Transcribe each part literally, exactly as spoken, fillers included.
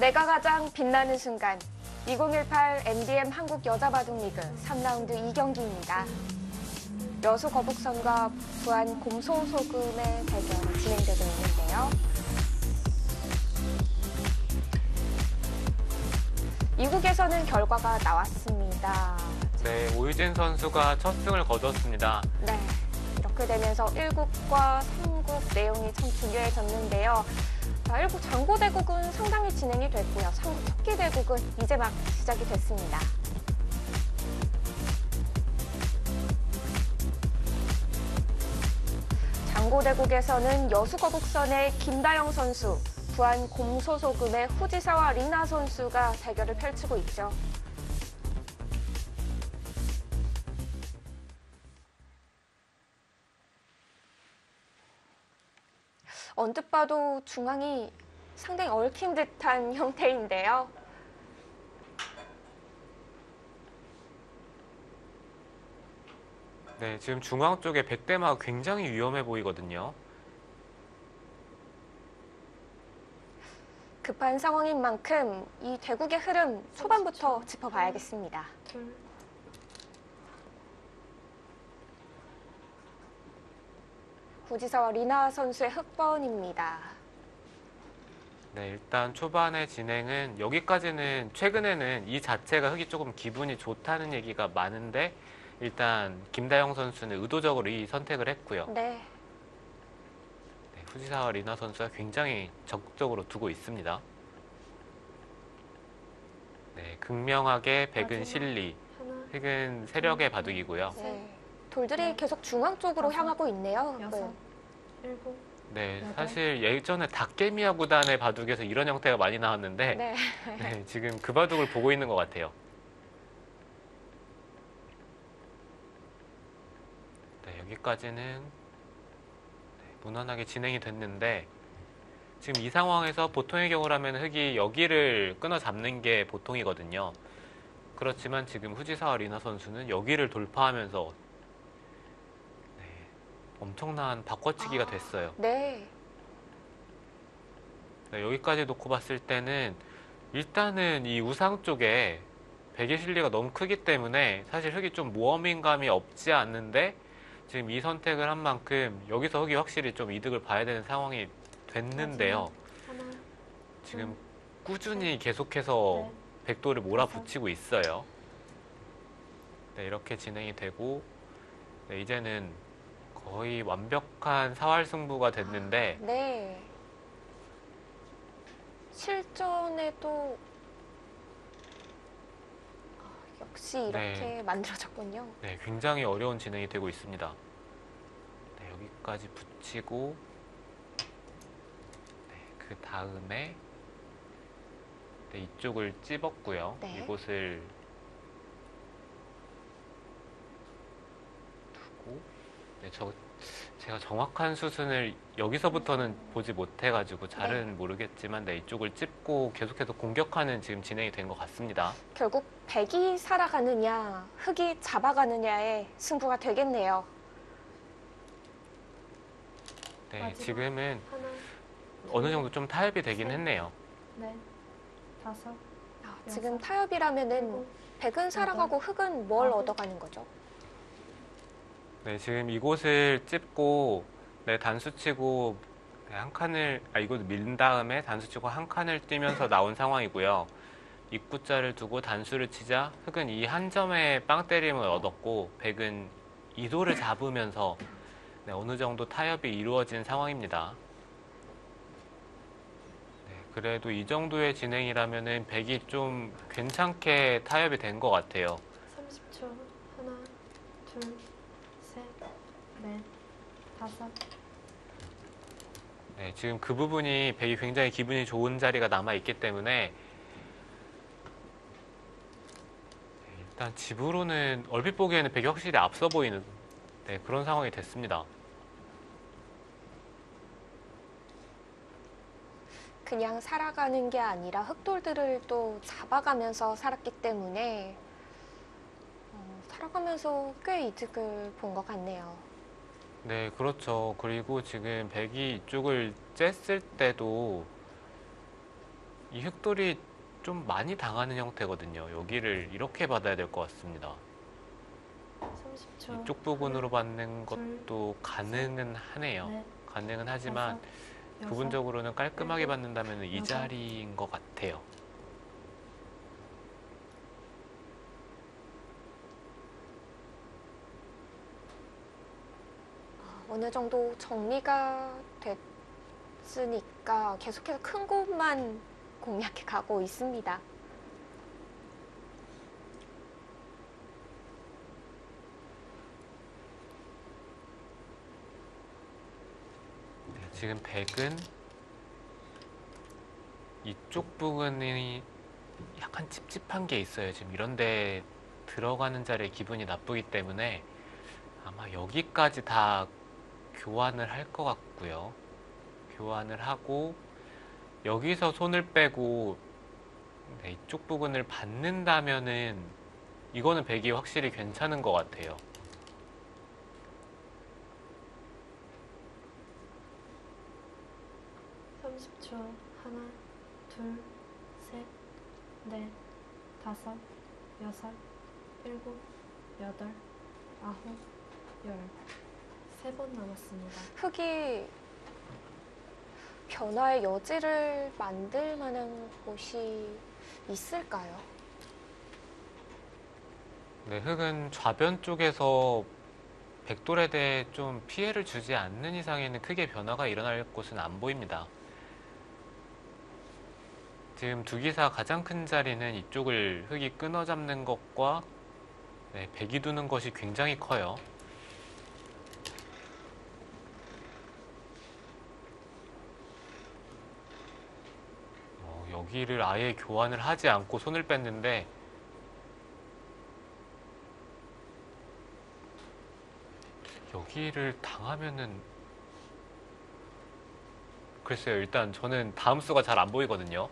내가 가장 빛나는 순간 이천십팔 엠디엠 한국 여자바둑리그 삼 라운드 이 경기입니다. 여수 거북선과 부안 곰소소금의 대결이 진행되고 있는데요. 이 국에서는 결과가 나왔습니다. 네, 오유진 선수가 첫 승을 거뒀습니다. 네, 이렇게 되면서 일 국과 삼 국 내용이 참 중요해졌는데요. 자, 일 국 장고대국은 상당히 진행이 됐고요. 삼 국 척기대국은 이제 막 시작이 됐습니다. 장고대국에서는 여수거북선의 김다영 선수, 부안 곰소소금의 후지사와 리나 선수가 대결을 펼치고 있죠. 언뜻 봐도 중앙이 상당히 얽힌 듯한 형태인데요. 네, 지금 중앙 쪽에 백대마가 굉장히 위험해 보이거든요. 급한 상황인 만큼 이 대국의 흐름 초반부터 짚어봐야겠습니다. 후지사와 리나 선수의 흑번입니다. 네, 일단 초반의 진행은 여기까지는 최근에는 이 자체가 흙이 조금 기분이 좋다는 얘기가 많은데 일단 김다영 선수는 의도적으로 이 선택을 했고요. 네. 네, 후지사와 리나 선수가 굉장히 적극적으로 두고 있습니다. 네, 극명하게 백은 실리, 흑은 세력의 바둑이고요. 네. 돌들이 계속 중앙 쪽으로 여섯, 향하고 있네요. 여섯, 네. 일곱. 네, 여덟. 사실 예전에 닭개미야 구단의 바둑에서 이런 형태가 많이 나왔는데 네. 네, 지금 그 바둑을 보고 있는 것 같아요. 네, 여기까지는 네, 무난하게 진행이 됐는데 지금 이 상황에서 보통의 경우라면 흑이 여기를 끊어 잡는 게 보통이거든요. 그렇지만 지금 후지사와 리나 선수는 여기를 돌파하면서 네, 엄청난 바꿔치기가 아, 됐어요. 네. 네, 여기까지 놓고 봤을 때는 일단은 이 우상 쪽에 백의 실리가 너무 크기 때문에 사실 흑이 좀 모험인감이 없지 않는데 지금 이 선택을 한 만큼 여기서 흑이 확실히 좀 이득을 봐야 되는 상황이 됐는데요. 하나, 지금 꾸준히 계속해서 넷, 백도를 몰아붙이고 있어요. 네, 이렇게 진행이 되고 네, 이제는 거의 완벽한 사활 승부가 됐는데 네. 실전에도 아, 역시 이렇게 네. 만들어졌군요. 네, 굉장히 어려운 진행이 되고 있습니다. 네, 여기까지 붙이고 네, 그 다음에 네, 이쪽을 찝었고요. 네. 이곳을 두고 네, 저 제가 정확한 수순을 여기서부터는 보지 못해가지고 잘은 네. 모르겠지만 네, 이쪽을 찝고 계속해서 공격하는 지금 진행이 된 것 같습니다. 결국 백이 살아가느냐, 흑이 잡아가느냐의 승부가 되겠네요. 네, 마지막. 지금은 하나, 어느 정도 좀 타협이 되긴 셋. 했네요. 넷, 다섯, 아, 지금 여섯, 타협이라면은 일곱, 백은 살아가고 흑은 뭘 아홉. 얻어가는 거죠? 네, 지금 이곳을 찝고 네, 단수 치고 네, 한 칸을 아 이곳 밀은 다음에 단수 치고 한 칸을 뛰면서 나온 상황이고요. 입구자를 두고 단수를 치자 흑은 이 한 점의 빵 때림을 얻었고 백은 이도를 잡으면서 네, 어느 정도 타협이 이루어진 상황입니다. 네, 그래도 이 정도의 진행이라면은 백이 좀 괜찮게 타협이 된 것 같아요. 삼십 초. 하나, 둘, 셋, 넷, 다섯. 네, 지금 그 부분이 백이 굉장히 기분이 좋은 자리가 남아 있기 때문에 네, 일단 집으로는 얼핏 보기에는 백이 확실히 앞서 보이는 네, 그런 상황이 됐습니다. 그냥 살아가는 게 아니라 흑돌들을 또 잡아가면서 살았기 때문에 어, 살아가면서 꽤 이득을 본 것 같네요. 네, 그렇죠. 그리고 지금 백이 이쪽을 쬐을 때도 이 흑돌이 좀 많이 당하는 형태거든요. 여기를 이렇게 받아야 될 것 같습니다. 삼십 초. 이쪽 부분으로 받는 둘, 것도 가능은 하네요. 넷, 가능은 하지만 다섯, 여섯, 부분적으로는 깔끔하게 일곱, 받는다면 이 여덟. 자리인 것 같아요. 어느 정도 정리가 됐으니까 계속해서 큰 곳만 공략해 가고 있습니다. 네, 지금 백은 이쪽 부분이 약간 찝찝한 게 있어요. 지금 이런데 들어가는 자리에 기분이 나쁘기 때문에 아마 여기까지 다 교환을 할 것 같고요. 교환을 하고 여기서 손을 빼고 네, 이쪽 부분을 받는다면은 이거는 백이 확실히 괜찮은 것 같아요. 삼십 초. 하나, 둘, 셋, 넷, 다섯, 여섯, 일곱, 여덟, 아홉, 열. 세 번 남았습니다. 흙이 변화의 여지를 만들 만한 곳이 있을까요? 네, 흙은 좌변 쪽에서 백돌에 대해 좀 피해를 주지 않는 이상에는 크게 변화가 일어날 곳은 안 보입니다. 지금 두기사 가장 큰 자리는 이쪽을 흙이 끊어 잡는 것과 네, 백이 두는 것이 굉장히 커요. 어, 여기를 아예 교환을 하지 않고 손을 뺐는데 여기를 당하면은 글쎄요. 일단 저는 다음 수가 잘 안 보이거든요.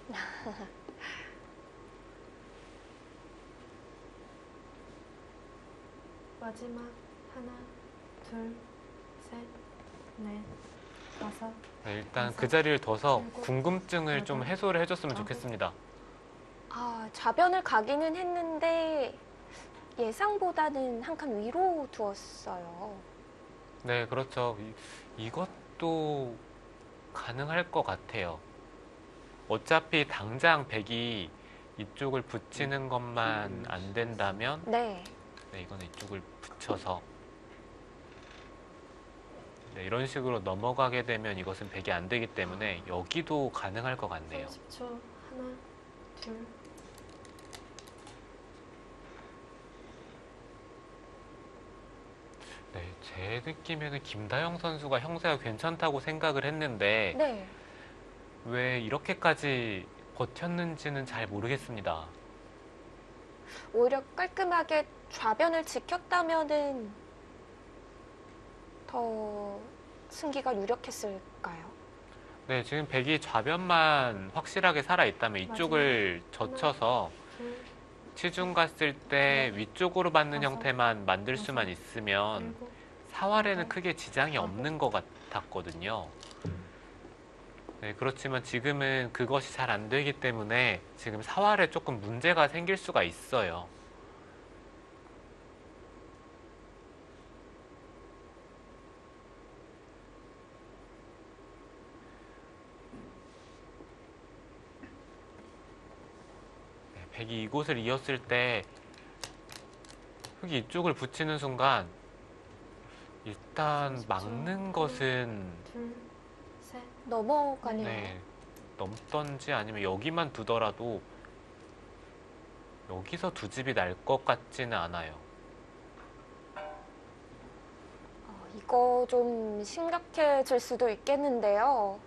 마지막. 하나, 둘, 셋, 넷, 다섯. 네, 일단 여섯, 그 자리를 둬서 일곱, 궁금증을 좀 여덟, 해소를 해줬으면 아홉. 좋겠습니다. 아, 좌변을 가기는 했는데 예상보다는 한 칸 위로 두었어요. 네, 그렇죠. 이, 이것도 가능할 것 같아요. 어차피 당장 백이 이쪽을 붙이는 것만 안 된다면 네. 네, 이거는 이쪽을 붙여서 네, 이런 식으로 넘어가게 되면 이것은 백이 안 되기 때문에 여기도 가능할 것 같네요. 삼십 초. 하나, 둘, 네, 제 느낌에는 김다영 선수가 형세가 괜찮다고 생각을 했는데 네. 왜 이렇게까지 버텼는지는 잘 모르겠습니다. 오히려 깔끔하게 좌변을 지켰다면은 더 승기가 유력했을까요? 네, 지금 백이 좌변만 확실하게 살아있다면 이쪽을 젖혀서 둘, 치중 갔을 때 위쪽으로 받는 다섯, 형태만 만들 여섯, 수만 있으면 일곱, 사활에는 여덟, 크게 지장이 없는 것 같았거든요. 네, 그렇지만 지금은 그것이 잘 안 되기 때문에 지금 사활에 조금 문제가 생길 수가 있어요. 네, 백이 이곳을 이었을 때 흙이 이쪽을 붙이는 순간 일단 막는 것은 둘, 셋, 넘어가네요. 네, 넘던지 아니면 여기만 두더라도 여기서 두 집이 날 것 같지는 않아요. 어, 이거 좀 심각해질 수도 있겠는데요.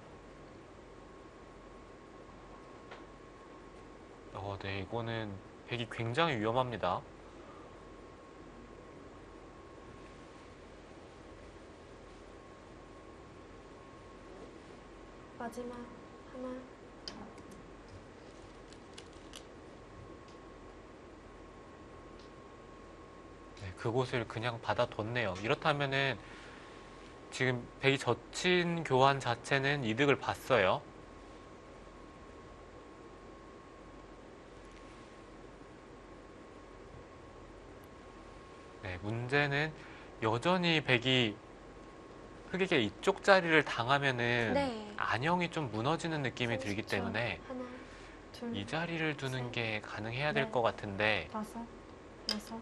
어, 네, 이거는 백이 굉장히 위험합니다. 마지막. 하나, 네, 그곳을 그냥 받아뒀네요. 이렇다면은 지금 백이 젖힌 교환 자체는 이득을 봤어요. 네, 문제는 여전히 백이 흑에게 이쪽 자리를 당하면은 네. 안형이 좀 무너지는 느낌이 들기 삼십 초. 때문에 하나, 둘, 이 자리를 두는 셋, 게 가능해야 될 넷, 것 같은데 다섯, 여섯.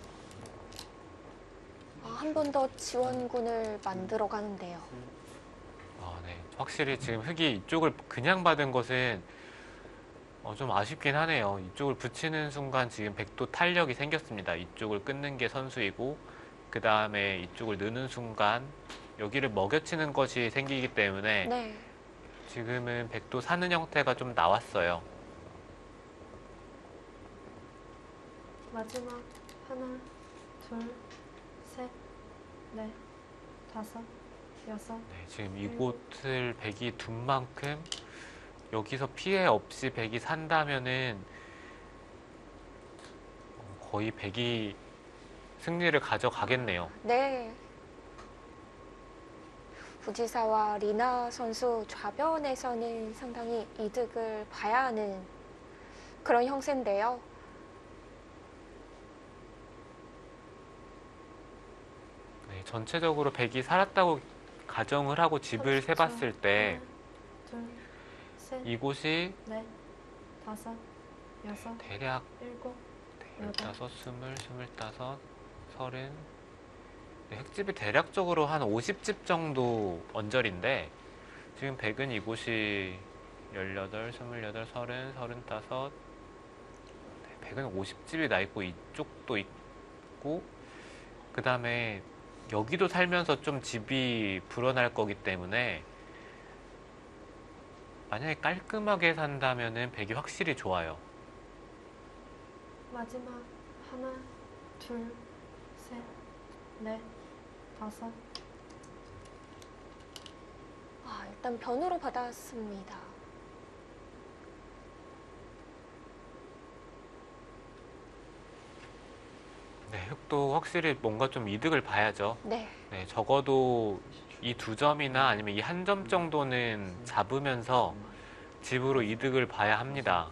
아, 한 번 더 지원군을 만들어 가는데요. 어, 네, 확실히 지금 흑이 이쪽을 그냥 받은 것은 어, 좀 아쉽긴 하네요. 이쪽을 붙이는 순간 지금 백도 탄력이 생겼습니다. 이쪽을 끊는 게 선수이고 그 다음에 이쪽을 넣는 순간 여기를 먹여치는 것이 생기기 때문에 네. 지금은 백도 사는 형태가 좀 나왔어요. 마지막 하나, 둘, 셋, 넷, 다섯, 여섯. 네, 지금 이곳을 백이 둔 만큼 여기서 피해 없이 백이 산다면은 어, 거의 백이 승리를 가져가겠네요. 네. 후지사와 리나 선수 좌변에서는 상당히 이득을 봐야 하는 그런 형세인데요. 네, 전체적으로 백이 살았다고 가정을 하고 집을 삼십 초. 세봤을 때 하나, 둘, 셋, 이곳이 넷, 다섯, 여섯, 대략 일곱, 열다섯, 스물, 스물다섯, 서른. 네, 흙집이 대략적으로 한 오십 집 정도 언저리인데 지금 백은 이곳이 열여덟, 스물여덟, 서른, 서른다섯. 네, 백은 오십 집이 나 있고 이쪽도 있고 그 다음에 여기도 살면서 좀 집이 불어날 거기 때문에 만약에 깔끔하게 산다면은 백이 확실히 좋아요. 마지막 하나, 둘, 셋, 넷, 다섯. 아, 일단 변으로 받았습니다. 네, 흙도 확실히 뭔가 좀 이득을 봐야죠. 네. 네, 적어도 이 두 점이나 아니면 이 한 점 정도는 잡으면서 집으로 이득을 봐야 합니다.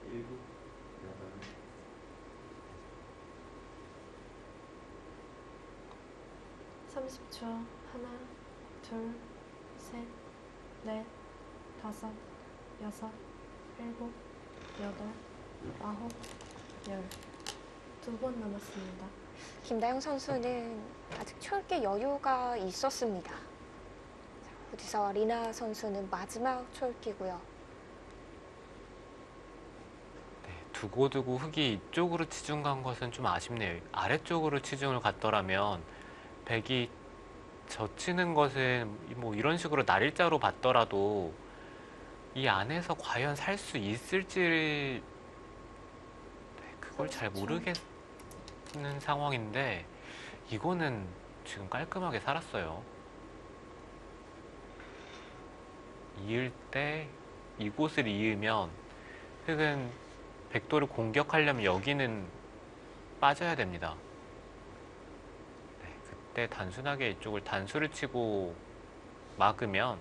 삼십 초. 하나, 둘, 셋, 넷, 다섯, 여섯, 일곱, 여덟, 아홉, 열. 두 번 남았습니다. 김다영 선수는 아직 초읽기 여유가 있었습니다. 자, 후지사와 리나 선수는 마지막 초읽기고요. 네, 두고두고 흙이 이쪽으로 치중 간 것은 좀 아쉽네요. 아래쪽으로 치중을 갔더라면 백이 젖히는 것은 뭐 이런 식으로 날일자로 봤더라도 이 안에서 과연 살 수 있을지 네, 그걸 잘 삼십 초. 모르겠는 상황인데 이거는 지금 깔끔하게 살았어요. 이을 때 이곳을 이으면 흙은 백도를 공격하려면 여기는 빠져야 됩니다. 네, 그때 단순하게 이쪽을 단수를 치고 막으면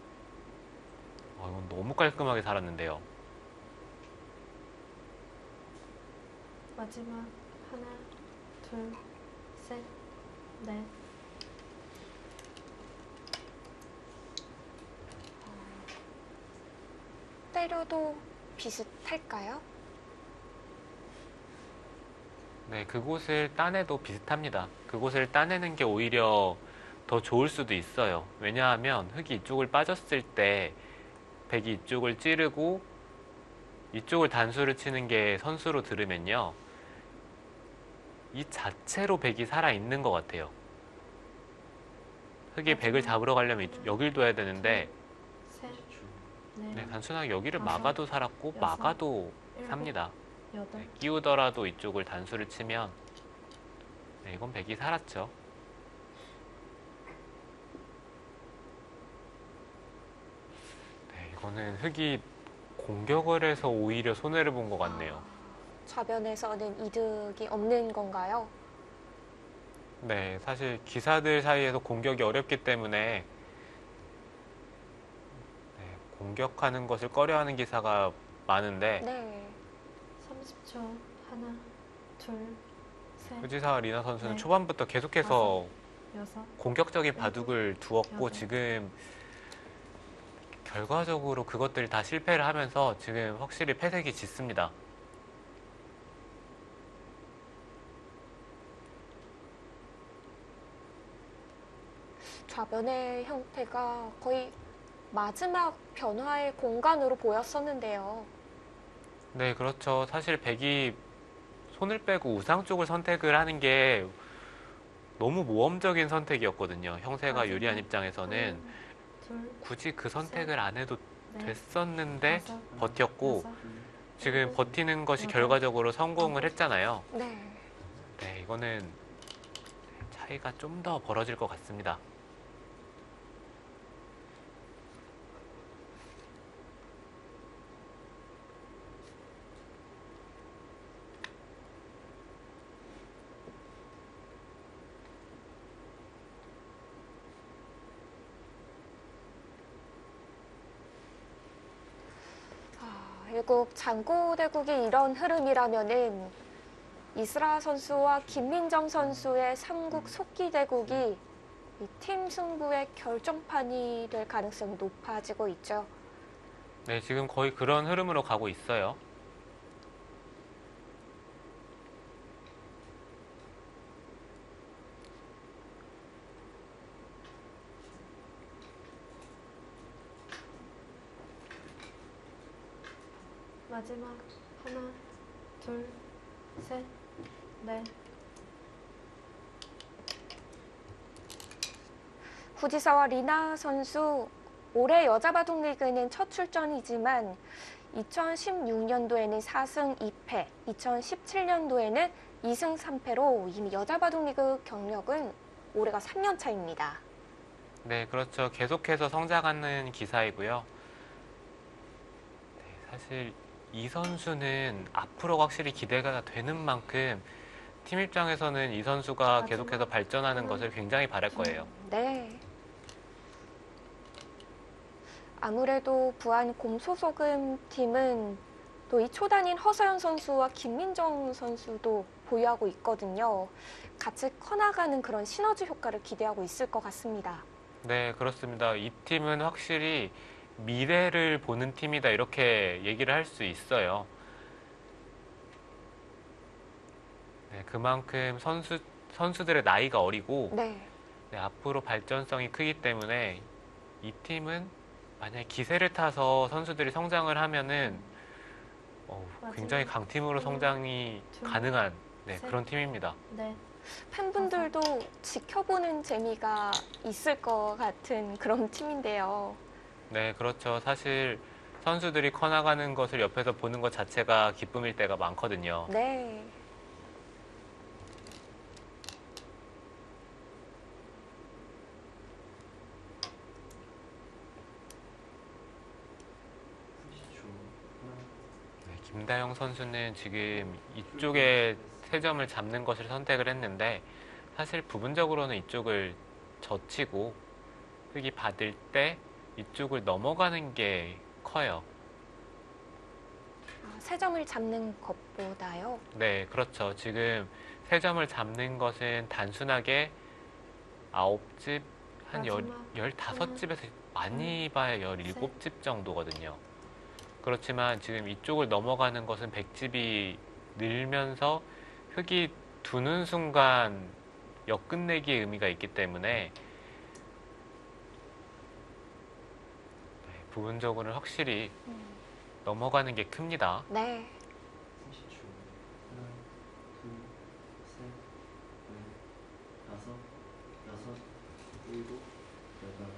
어, 이건 너무 깔끔하게 살았는데요. 마지막 하나, 둘, 셋, 넷. 때려도 비슷할까요? 네, 그곳을 따내도 비슷합니다. 그곳을 따내는 게 오히려 더 좋을 수도 있어요. 왜냐하면 흙이 이쪽을 빠졌을 때 백이 이쪽을 찌르고 이쪽을 단수를 치는 게 선수로 들으면요. 이 자체로 백이 살아있는 것 같아요. 흙이 백을 잡으러 가려면 이쪽- 여길 둬야 되는데 셋, 넷, 네, 단순하게 여기를 다섯, 막아도 살았고 여섯, 막아도 일곱, 삽니다. 여덟. 네, 끼우더라도 이쪽을 단수를 치면 네, 이건 백이 살았죠. 네, 이거는 흙이 공격을 해서 오히려 손해를 본 것 같네요. 좌변에서는 이득이 없는 건가요? 네, 사실 기사들 사이에서 공격이 어렵기 때문에 네, 공격하는 것을 꺼려하는 기사가 많은데 네. 삼십 초. 하나, 둘, 셋, 후지사와 리나 선수는 네. 초반부터 계속해서 여섯, 공격적인 바둑을 두었고 여덟. 지금 결과적으로 그것들이 다 실패를 하면서 지금 확실히 패색이 짙습니다. 좌변의 형태가 거의 마지막 변화의 공간으로 보였었는데요. 네, 그렇죠. 사실 백이 손을 빼고 우상 쪽을 선택을 하는 게 너무 모험적인 선택이었거든요. 형세가 마지막 유리한 입장에서는 둘, 굳이 그 선택을 안 해도 넷, 됐었는데 다섯, 버텼고 여섯, 지금 일곱, 버티는 것이 여덟, 결과적으로 성공을 아홉. 했잖아요. 네. 네, 이거는 차이가 좀 더 벌어질 것 같습니다. 아, 일국 장고대국이 이런 흐름이라면은 이스라 선수와 김민정 선수의 삼국 속기대국이 이 팀 승부의 결정판이 될 가능성이 높아지고 있죠. 네, 지금 거의 그런 흐름으로 가고 있어요. 마지막 하나, 둘, 셋, 넷, 후지사와 리나 선수 올해 여자바둑 리그는 첫 출전이지만 이천십육 년도에는 사 승 이 패, 이천십칠 년도에는 이 승 삼 패로 이미 여자바둑 리그 경력은 올해가 삼 년 차입니다. 네, 그렇죠. 계속해서 성장하는 기사이고요. 네, 사실 이 선수는 앞으로 확실히 기대가 되는 만큼 팀 입장에서는 이 선수가 마지막 계속해서 발전하는 하나, 것을 굉장히 바랄 거예요. 네. 아무래도 부안 곰소소금 팀은 또 이 초단인 허서연 선수와 김민정 선수도 보유하고 있거든요. 같이 커나가는 그런 시너지 효과를 기대하고 있을 것 같습니다. 네, 그렇습니다. 이 팀은 확실히 미래를 보는 팀이다 이렇게 얘기를 할 수 있어요. 네, 그만큼 선수, 선수들의 나이가 어리고 네. 네, 앞으로 발전성이 크기 때문에 이 팀은 만약에 기세를 타서 선수들이 성장을 하면은 어, 굉장히 마지막 강팀으로 하나, 성장이 둘, 가능한 네, 셋. 그런 팀입니다. 넷, 팬분들도 지켜보는 재미가 있을 것 같은 그런 팀인데요. 네, 그렇죠. 사실 선수들이 커나가는 것을 옆에서 보는 것 자체가 기쁨일 때가 많거든요. 네. 네, 김다영 선수는 지금 이쪽에 세 점을 잡는 것을 선택을 했는데 사실 부분적으로는 이쪽을 젖히고 흙이 받을 때 이쪽을 넘어가는 게 커요. 아, 세 점을 잡는 것보다요. 네, 그렇죠. 지금 세 점을 잡는 것은 단순하게 아홉 집, 한 열, 마지막 열다섯 집에서 많이 봐야 열일곱 집 정도거든요. 그렇지만 지금 이쪽을 넘어가는 것은 백 집이 늘면서 흙이 두는 순간 역끝내기의 의미가 있기 때문에 네, 부분적으로는 확실히 음, 넘어가는 게 큽니다. 네. 삼십 초. 하나, 둘, 셋, 넷, 다섯, 여섯, 일곱, 여덟.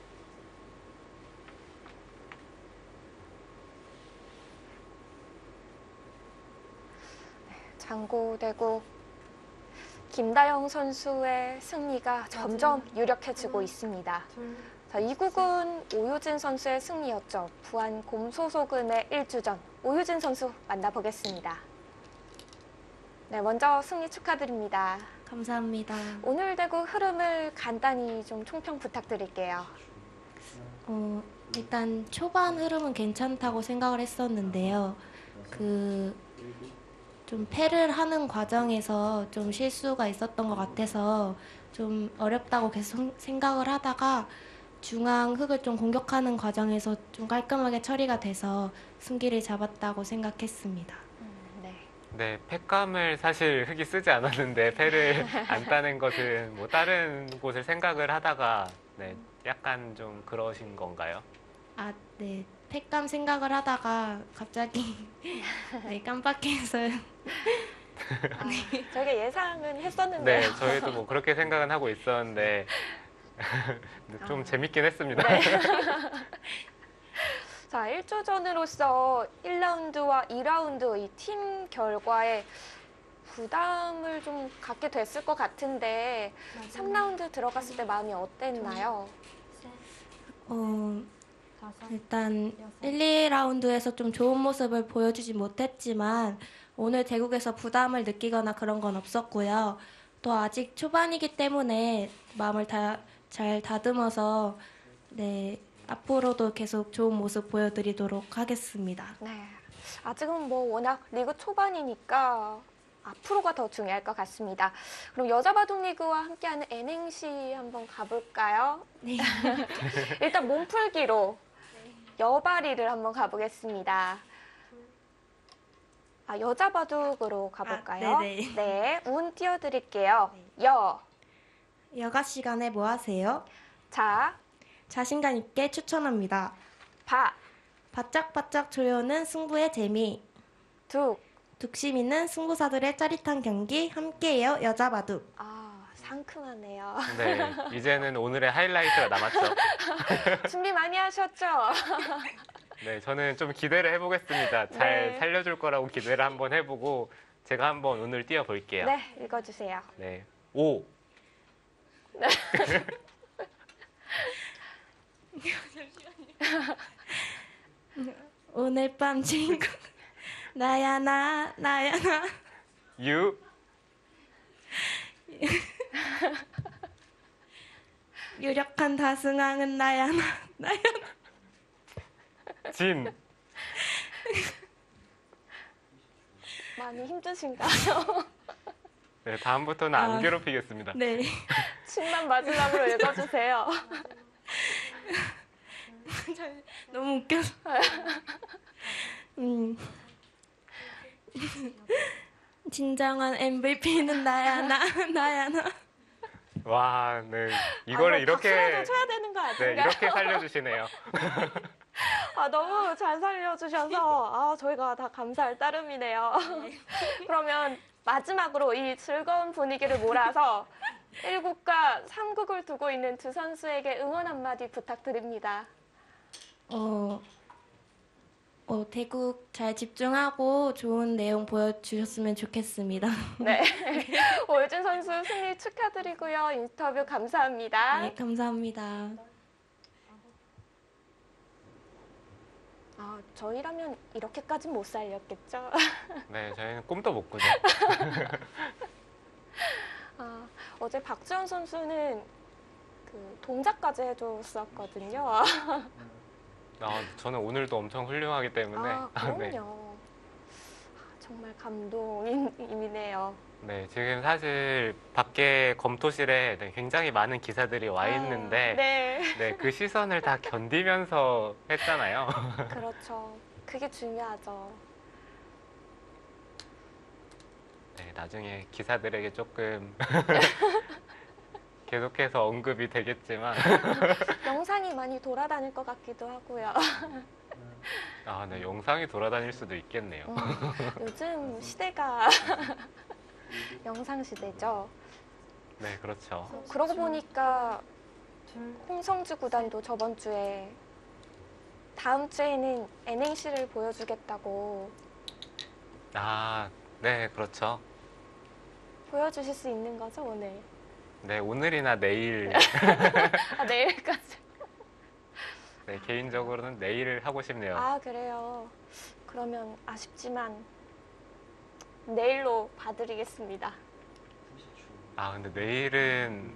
장고대국 김다영 선수의 승리가 점점 유력해지고 하나. 있습니다. 둘, 자, 이 국은 오유진 선수의 승리였죠. 부안 곰소소금의 일 주전 오유진 선수 만나보겠습니다. 네, 먼저 승리 축하드립니다. 감사합니다. 오늘 대국 흐름을 간단히 좀 총평 부탁드릴게요. 어, 일단 초반 흐름은 괜찮다고 생각을 했었는데요. 그 일곱, 좀 패를 하는 과정에서 좀 실수가 있었던 것 같아서 좀 어렵다고 계속 생각을 하다가 중앙 흙을 좀 공격하는 과정에서 좀 깔끔하게 처리가 돼서 승기를 잡았다고 생각했습니다. 음, 네. 네, 팩감을 사실 흙이 쓰지 않았는데 패를 안 따는 것은 뭐 다른 곳을 생각을 하다가 네, 약간 좀 그러신 건가요? 아, 네. 팩감 생각을 하다가 갑자기 네, 깜빡해서요. 아, 저희가 예상은 했었는데요. 네, 저희도 뭐 그렇게 생각은 하고 있었는데 좀 아. 재밌긴 했습니다. 네. 자, 일 조전으로서 일 라운드와 이 라운드 이 팀 결과에 부담을 좀 갖게 됐을 것 같은데 삼 라운드 들어갔을 때 마음이 어땠나요? 셋, 어, 다섯, 일단 여섯. 일, 이 라운드에서 좀 좋은 모습을 보여주지 못했지만 오늘 대국에서 부담을 느끼거나 그런 건 없었고요. 또 아직 초반이기 때문에 마음을 다, 잘 다듬어서 네, 앞으로도 계속 좋은 모습 보여드리도록 하겠습니다. 네. 아직은 뭐 워낙 리그 초반이니까 앞으로가 더 중요할 것 같습니다. 그럼 여자 바둑 리그와 함께하는 N행시 한번 가볼까요? 네. 일단 몸풀기로 여바리를 한번 가보겠습니다. 아, 여자 바둑으로 가볼까요? 아, 네네. 네, 운 띄워드릴게요. 여, 여가 시간에 뭐 하세요? 자, 자신감 있게 추천합니다. 바, 바짝바짝 조여오는 승부의 재미. 둑. 뚝심 있는 승부사들의 짜릿한 경기 함께해요. 여자 바둑. 아, 상큼하네요. 네, 이제는 오늘의 하이라이트가 남았죠. 준비 많이 하셨죠? 네, 저는 좀 기대를 해보겠습니다. 잘 네. 살려줄 거라고 기대를 한번 해보고 제가 한번 오늘 띄워볼게요. 네, 읽어주세요. 네, 오, 오늘 밤 친구 나야 나 나야 나 유, 유력한 다승왕은 나야 나 나야 나 진, 많이 힘드신가요? 네, 다음부터는 안 아. 괴롭히겠습니다. 네. 침만 마지막으로 읽어주세요. 너무 웃겨서. 음. 진정한 엠브이피는 나야 나 나야 나. 와, 네, 아, 이거를 이거 박수라도 이렇게, 쳐야 되는 거 네, 아닌가요? 이렇게 살려주시네요. 아, 너무 잘 살려주셔서 아, 저희가 다 감사할 따름이네요. 그러면 마지막으로 이 즐거운 분위기를 몰아서 일 국과 삼 국을 두고 있는 두 선수에게 응원 한마디 부탁드립니다. 어. 어, 대국 잘 집중하고 좋은 내용 보여주셨으면 좋겠습니다. 네. 오유진 선수 승리 축하드리고요. 인터뷰 감사합니다. 네, 감사합니다. 아, 저희라면 이렇게까진 못 살렸겠죠? 네, 저희는 꿈도 못 꾸죠. 아, 어제 박지원 선수는 그 동작까지 해줬었거든요. 아, 저는 오늘도 엄청 훌륭하기 때문에. 아, 네. 그럼요. 아, 정말 감동이네요. 네, 지금 사실 밖에 검토실에 네, 굉장히 많은 기사들이 와 있는데, 네, 네, 그 시선을 다 견디면서 했잖아요. 그렇죠. 그게 중요하죠. 네, 나중에 기사들에게 조금 계속해서 언급이 되겠지만, 영상이 많이 돌아다닐 것 같기도 하고요. 아, 네, 영상이 돌아다닐 수도 있겠네요. 음, 요즘 시대가 영상 시대죠. 네, 그렇죠. 어, 그러고 보니까 둘, 홍성주 구단도 저번 주에 다음 주에는 N행시를 보여주겠다고 아, 네, 그렇죠. 보여주실 수 있는 거죠, 오늘? 네, 오늘이나 내일, 아, 내일까지. 네, 개인적으로는 내일 하고 싶네요. 아, 그래요. 그러면 아쉽지만 내일로 봐드리겠습니다. 아, 근데 내일은,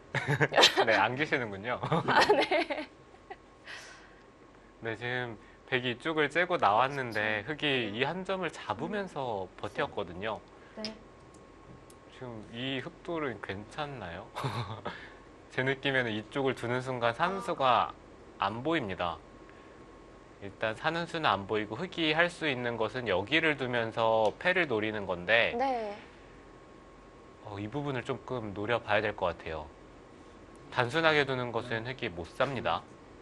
네, 안 계시는군요. 아, 네. 네, 지금 백이 이쪽을 째고 나왔는데 흑이 이 한 점을 잡으면서 버텼거든요. 네. 지금 이 흑돌은 괜찮나요? 제 느낌에는 이쪽을 두는 순간 산수가 안 보입니다. 일단 사는 수는 안 보이고 흑이 할 수 있는 것은 여기를 두면서 패를 노리는 건데 네. 어, 이 부분을 조금 노려봐야 될 것 같아요. 단순하게 두는 것은 흑이 못 삽니다.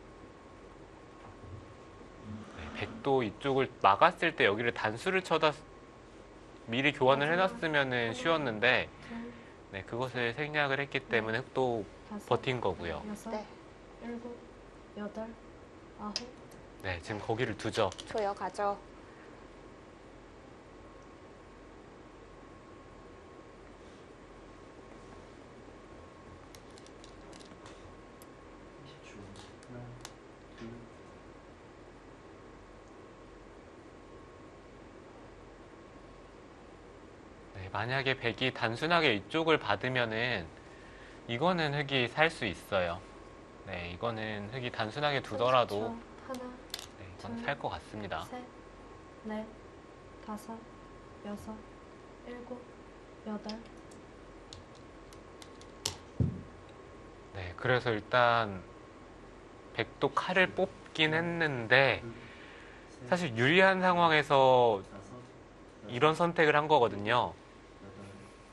네, 백도 이쪽을 막았을 때 여기를 단수를 쳐다 미리 교환을 해놨으면 쉬웠는데 둘, 네, 그것을 생략을 했기 때문에 흑도 다섯, 버틴 거고요. 여섯, 네. 일곱, 여덟, 아홉. 네, 지금 거기를 두죠. 조여가죠. 삼십 초. 하나, 둘, 네, 만약에 백이 단순하게 이쪽을 받으면은 이거는 흑이 살 수 있어요. 네, 이거는 흑이 단순하게 두더라도 삼십 초. 하나, 네, 이건 살 것 같습니다. 셋, 넷, 다섯, 여섯, 일곱, 여덟. 네, 그래서 일단 백도 칼을 뽑긴 했는데 둘, 셋, 사실 유리한 상황에서 다섯, 여섯, 이런 선택을 한 거거든요. 여덟,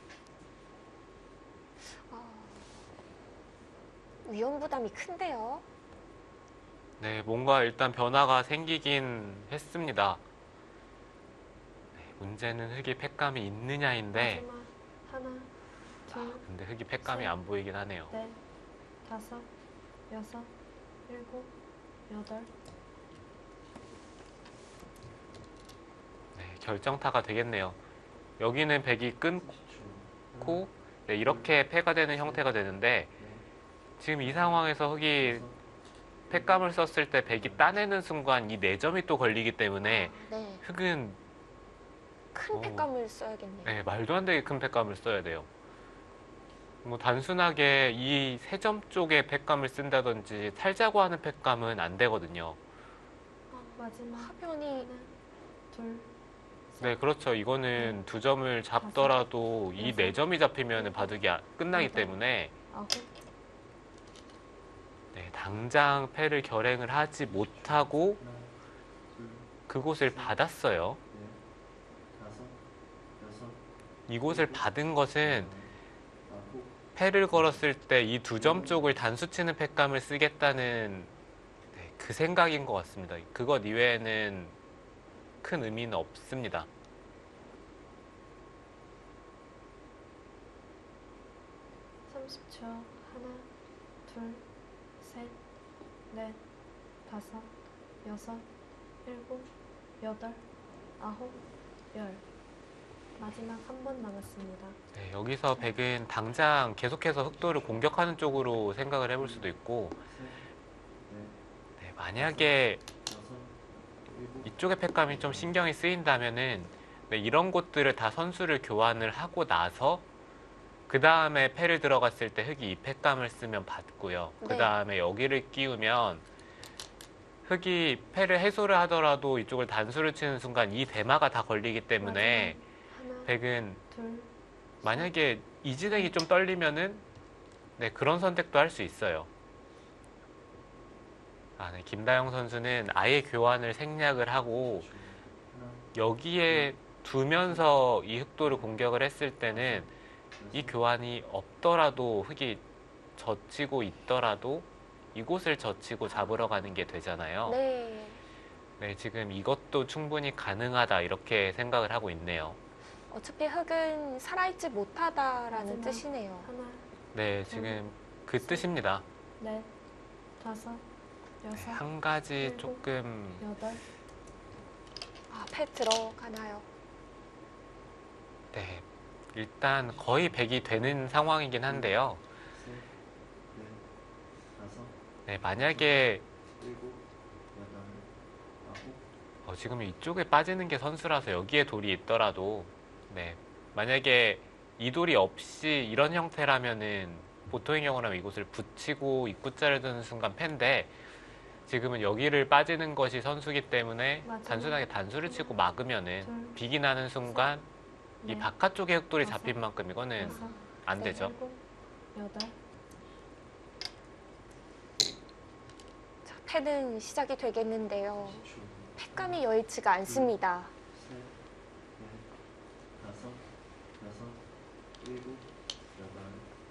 어, 위험 부담이 큰데요. 네, 뭔가 일단 변화가 생기긴 했습니다. 네, 문제는 흑이 패감이 있느냐인데 마지막 하나, 둘, 근데 흑이 패감이 안 보이긴 하네요. 넷, 다섯, 여섯, 일곱, 여덟. 네, 결정타가 되겠네요. 여기는 백이 끊고 삼십 초. 네, 이렇게 패가 되는 형태가 되는데 지금 이 상황에서 흑이 패감을 썼을 때 백이 따내는 순간 이 네 점이 또 걸리기 때문에 네. 흑은 큰 오. 팩감을 써야겠네요. 네, 말도 안 되게 큰 패감을 써야 돼요. 뭐 단순하게 이 세 점 쪽에 패감을 쓴다든지 살자고 하는 패감은 안 되거든요. 마지막 하변이 하나, 둘, 셋. 네, 그렇죠. 이거는 두 점을 잡더라도 이 네 점이 잡히면 바둑이 아- 끝나기 때문에 아홉. 네, 당장 패를 결행을 하지 못하고 하나, 둘, 그곳을 받았어요. 넷, 다섯, 여섯, 이곳을 받은 것은 아홉, 패를 걸었을 때 이 두 점 쪽을 단수 치는 패감을 쓰겠다는 네, 그 생각인 것 같습니다. 그것 이외에는 큰 의미는 없습니다. 삼십 초. 하나, 둘, 셋, 넷, 다섯, 여섯, 일곱, 여덟, 아홉, 열. 마지막 한 번 남았습니다. 네, 여기서 백은 당장 계속해서 흑도를 공격하는 쪽으로 생각을 해볼 수도 있고 셋, 넷, 네, 만약에 여섯, 일곱, 이쪽의 패감이 좀 신경이 쓰인다면은 네, 이런 곳들을 다 선수를 교환을 하고 나서 그 다음에 패를 들어갔을 때 흑이 이 패감을 쓰면 받고요. 네. 그 다음에 여기를 끼우면 흑이 패를 해소를 하더라도 이쪽을 단수를 치는 순간 이 대마가 다 걸리기 때문에 하나, 백은 둘, 만약에 이 진행이 좀 떨리면은 네, 그런 선택도 할 수 있어요. 아, 네, 김다영 선수는 아예 교환을 생략을 하고 하나, 여기에 두면서 이 흑도를 공격을 했을 때는 이 교환이 없더라도 흑이 젖히고 있더라도 이곳을 젖히고 잡으러 가는 게 되잖아요. 네. 네, 지금 이것도 충분히 가능하다 이렇게 생각을 하고 있네요. 어차피 흑은 살아있지 못하다라는 마지막. 뜻이네요. 하나, 네, 지금 그 뜻입니다. 넷, 다섯, 네, 여섯, 한 가지 일곱. 조금 여덟. 아, 패 들어가나요? 네, 일단 거의 백이 되는 상황이긴 한데요. 셋, 넷, 다섯, 네, 만약에 일곱, 여덟, 아홉, 어, 지금 이쪽에 빠지는 게 선수라서 여기에 돌이 있더라도 네, 만약에 이 돌이 없이 이런 형태라면은 보통의 경우라면 이곳을 붙이고 입구자를 두는 순간 패인데 지금은 여기를 빠지는 것이 선수기 때문에 맞아요. 단순하게 단수를 치고 막으면은 둘, 빅이 나는 순간 이 넷, 바깥쪽에 흑돌이 다섯, 잡힌 만큼 이거는 여섯, 안 되죠. 일곱, 여덟, 자, 패는 시작이 되겠는데요. 삼십 초. 패감이 여의치가 않습니다. 셋, 넷, 다섯, 여섯, 일곱, 여덟.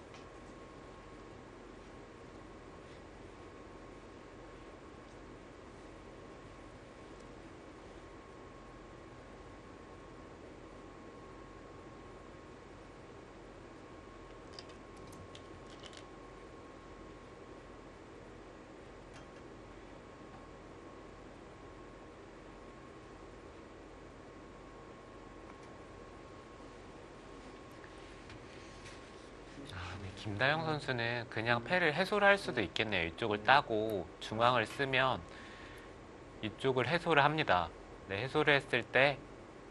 아, 네. 김다영 선수는 그냥 패를 해소를 할 수도 있겠네요. 이쪽을 따고 중앙을 쓰면 이쪽을 해소를 합니다. 네, 해소를 했을 때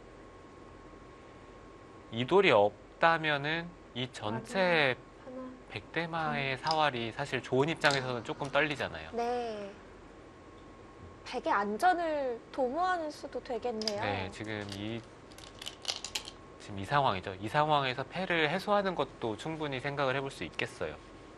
이돌이 없다면은 이 전체 하나, 백대마의 사활이 사실 좋은 입장에서는 조금 떨리잖아요. 네. 백의 안전을 도모하는 수도 되겠네요. 네, 지금 이 지금 이 상황이죠. 이 상황에서 패를 해소하는 것도 충분히 생각을 해볼 수 있겠어요.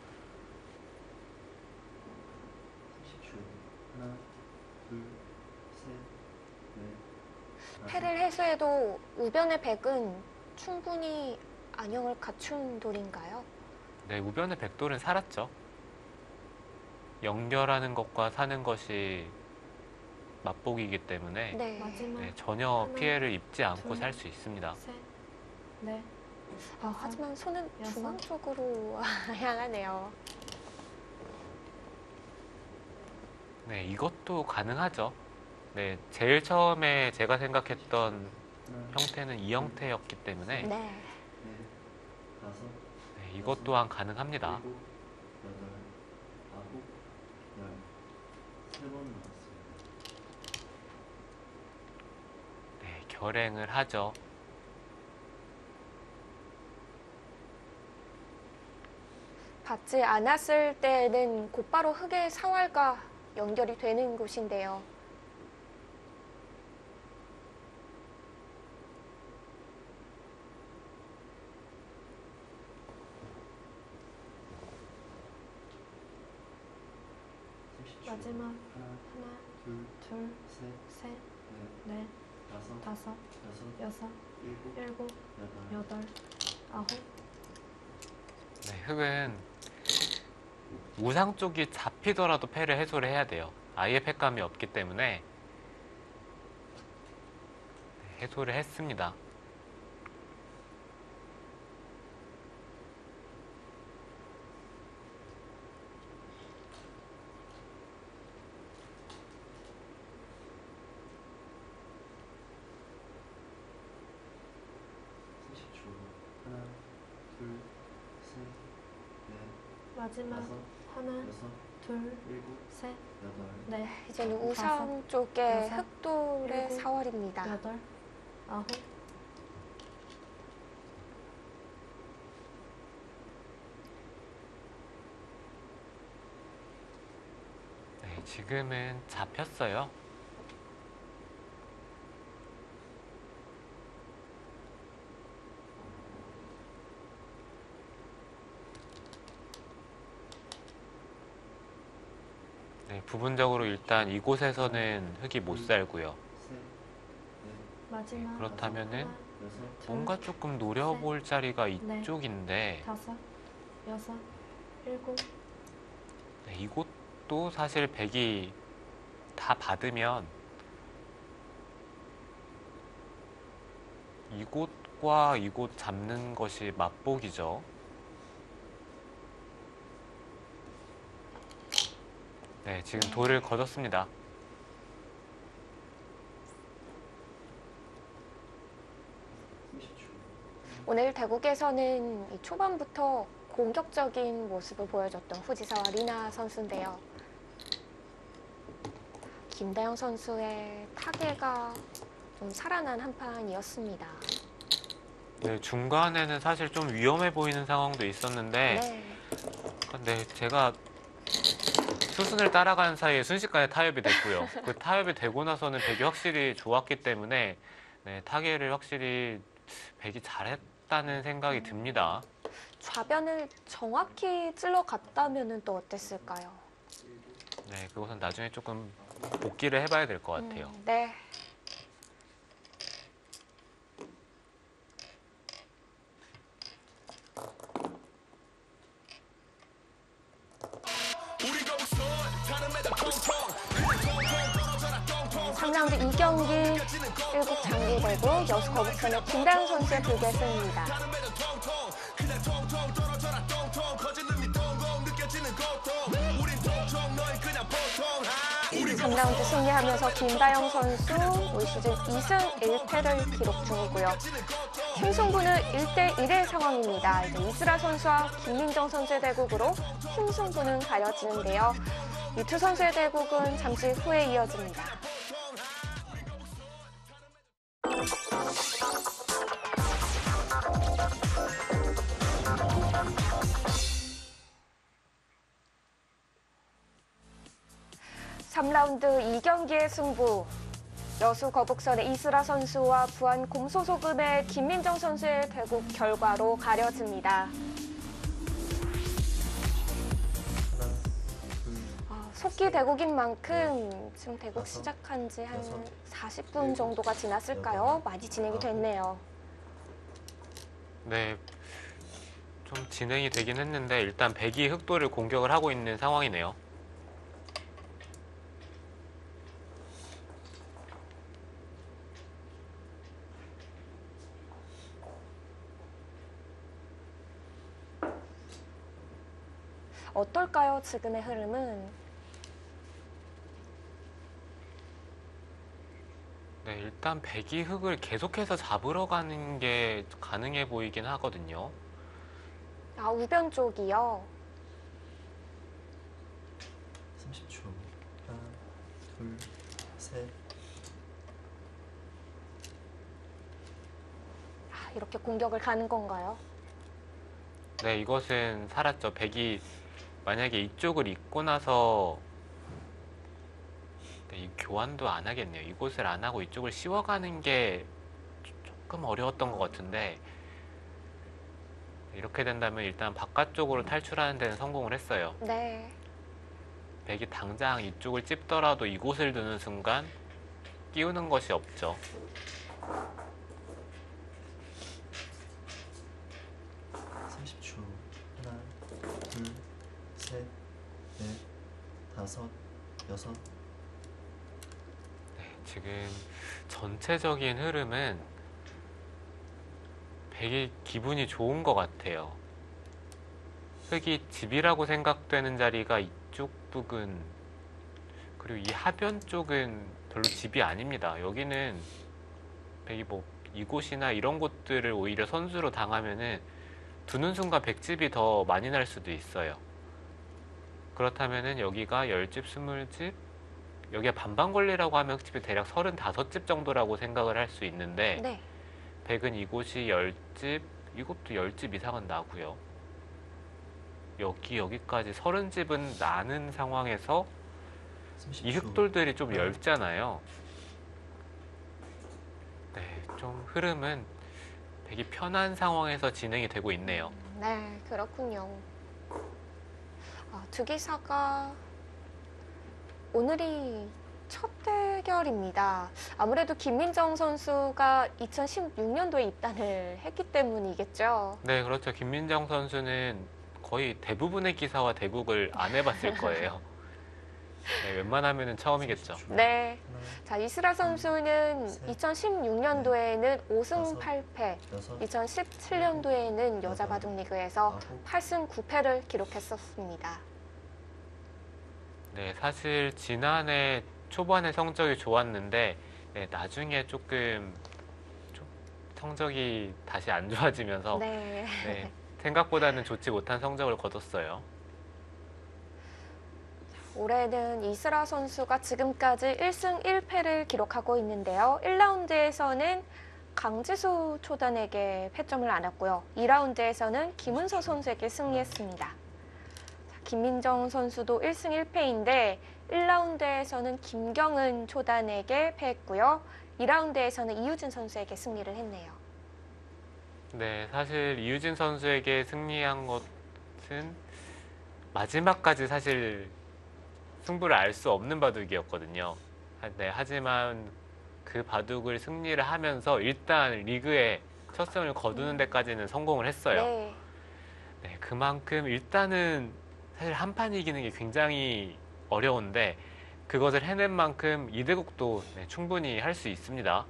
삼십 초. 하나, 둘, 셋, 넷, 다섯. 패를 해소해도 우변의 백은 충분히 안형을 갖춘 돌인가요? 네, 우변의 백돌은 살았죠. 연결하는 것과 사는 것이 맛보기이기 때문에 네. 마지막 네, 전혀 하나, 피해를 입지 않고 둘, 살 수 있습니다. 셋, 넷, 아, 다섯, 하지만 손은 여섯. 중앙 쪽으로 향하네요. 네, 이것도 가능하죠. 네, 제일 처음에 제가 생각했던 하나, 형태는 이 형태였기 때문에 네. 넷, 다섯, 네, 이것 또한 가능합니다. 일곱, 여덟, 아홉, 열. 세 번 남았습니다. 네, 결행을 하죠. 받지 않았을 때는 곧바로 흑의 사활과 연결이 되는 곳인데요. 삼십 초. 마지막 하나, 하나, 둘, 둘, 셋, 셋, 넷, 넷, 다섯, 다섯, 여섯, 여섯, 일곱, 일곱, 여덟. 여덟, 아홉, 네, 흑은 우상 쪽이 잡히더라도 패를 해소를 해야 돼요. 아예 패감이 없기 때문에 네, 해소를 했습니다. 삼십 초. 하나, 둘, 셋, 넷, 마지막 다섯, 하나, 여섯, 둘, 일곱, 셋, 여덟. 넷, 이제는 다섯, 우상 쪽의 여섯, 흑돌의 일곱, 사활입니다. 여덟, 아홉, 네, 지금은 잡혔어요. 네, 부분적으로 일단 이곳에서는 흑이 못 살고요. 셋, 넷, 마지막 그렇다면은 하나, 여섯, 둘, 뭔가 조금 노려볼 자리가 이쪽인데 다섯, 여섯, 일곱, 네, 이곳도 사실 백이 다 받으면 이곳과 이곳 잡는 것이 맛보기죠. 네, 지금 돌을 걷었습니다. 삼십 초. 오늘 대국에서는 이 초반부터 공격적인 모습을 보여줬던 후지사와 리나 선수인데요. 김다영 선수의 타계가 좀 살아난 한 판이었습니다. 네, 중간에는 사실 좀 위험해 보이는 상황도 있었는데 네. 근데 제가 수순을 따라가는 사이에 순식간에 타협이 됐고요. 그 타협이 되고 나서는 백이 확실히 좋았기 때문에 네, 타계를 확실히 백이 잘했다는 생각이 듭니다. 좌변을 정확히 찔러갔다면 또 어땠을까요? 네, 그것은 나중에 조금 복기를 해봐야 될 것 같아요. 음, 네. 삼 라운드 이 경기 일국 장기대구 여수 거북선의 김다영 선수의 불개 승입니다. 삼 라운드 승리하면서 김다영 선수 올 시즌 이 승 일 패를 기록 중이고요. 팀 승부는 일 대 일의 상황입니다. 이제 이슬아 선수와 김민정 선수의 대국으로 팀 승부는 가려지는데요. 이 두 선수의 대국은 잠시 후에 이어집니다. 삼 라운드 이 경기의 승부. 여수 거북선의 이슬아 선수와 부안 곰소소금의 김민정 선수의 대국 결과로 가려집니다. 아, 속기 대국인 만큼 지금 대국 시작한 지 한 사십 분 정도가 지났을까요? 많이 진행이 됐네요. 네, 좀 진행이 되긴 했는데 일단 백이 흑돌을 공격을 하고 있는 상황이네요. 어떨까요, 지금의 흐름은? 네, 일단 백이 흑을 계속해서 잡으러 가는 게 가능해 보이긴 하거든요. 아, 우변 쪽이요. 삼십 초. 하나, 둘, 셋. 아, 이렇게 공격을 가는 건가요? 네, 이것은 살았죠. 백이 만약에 이쪽을 잇고 나서 네, 이 교환도 안 하겠네요. 이곳을 안 하고 이쪽을 씌워가는 게 조금 어려웠던 것 같은데 이렇게 된다면 일단 바깥쪽으로 탈출하는 데는 성공을 했어요. 네. 백이 당장 이쪽을 찝더라도 이곳을 두는 순간 끼우는 것이 없죠. 삼십 초. 하나, 둘, 셋, 넷, 다섯, 여섯. 네, 지금 전체적인 흐름은 백이 기분이 좋은 것 같아요. 흑이 집이라고 생각되는 자리가 이쪽 부근 그리고 이 하변 쪽은 별로 집이 아닙니다. 여기는 백이 뭐 이곳이나 이런 곳들을 오히려 선수로 당하면은 두는 순간 백집이 더 많이 날 수도 있어요. 그렇다면은 여기가 열집, 스물집, 여기가 반반 권리라고 하면 흑집이 대략 서른다섯 집 정도라고 생각을 할 수 있는데 네. 백은 이곳이 열집, 이것도 열집 이상은 나고요. 여기 여기까지 서른 집은 나는 상황에서 삼십 초. 이 흑돌들이 좀 네. 얇잖아요. 네, 좀 흐름은 백이 편한 상황에서 진행이 되고 있네요. 네, 그렇군요. 아, 두 기사가 오늘이 첫 대결입니다. 아무래도 김민정 선수가 이천십육 년도에 입단을 했기 때문이겠죠. 네, 그렇죠. 김민정 선수는 거의 대부분의 기사와 대국을 안 해봤을 거예요. 네, 웬만하면 처음이겠죠. 삼십 초. 네. 하나, 자, 이슬아 선수는 셋, 이천십육 년도에는 오 승 다섯, 팔 패, 여섯, 이천십칠 년도에는 여자 여덟, 바둑 리그에서 아홉. 팔 승 구 패를 기록했었습니다. 네, 사실 지난해 초반에 성적이 좋았는데 네, 나중에 조금 좀 성적이 다시 안 좋아지면서 네. 네, 생각보다는 좋지 못한 성적을 거뒀어요. 올해는 이슬아 선수가 지금까지 일 승 일 패를 기록하고 있는데요. 일 라운드에서는 강지수 초단에게 패점을 안았고요. 이 라운드에서는 김은서 선수에게 승리했습니다. 자, 김민정 선수도 일 승 일 패인데 일 라운드에서는 김경은 초단에게 패했고요. 이 라운드에서는 이유진 선수에게 승리를 했네요. 네, 사실 이유진 선수에게 승리한 것은 마지막까지 사실 승부를 알 수 없는 바둑이었거든요. 하- 네, 하지만 그 바둑을 승리를 하면서 일단 리그에 첫 승을 거두는 데까지는 성공을 했어요. 네. 네, 그만큼 일단은 사실 한 판 이기는 게 굉장히 어려운데 그것을 해낸 만큼 이대국도 네, 충분히 할 수 있습니다.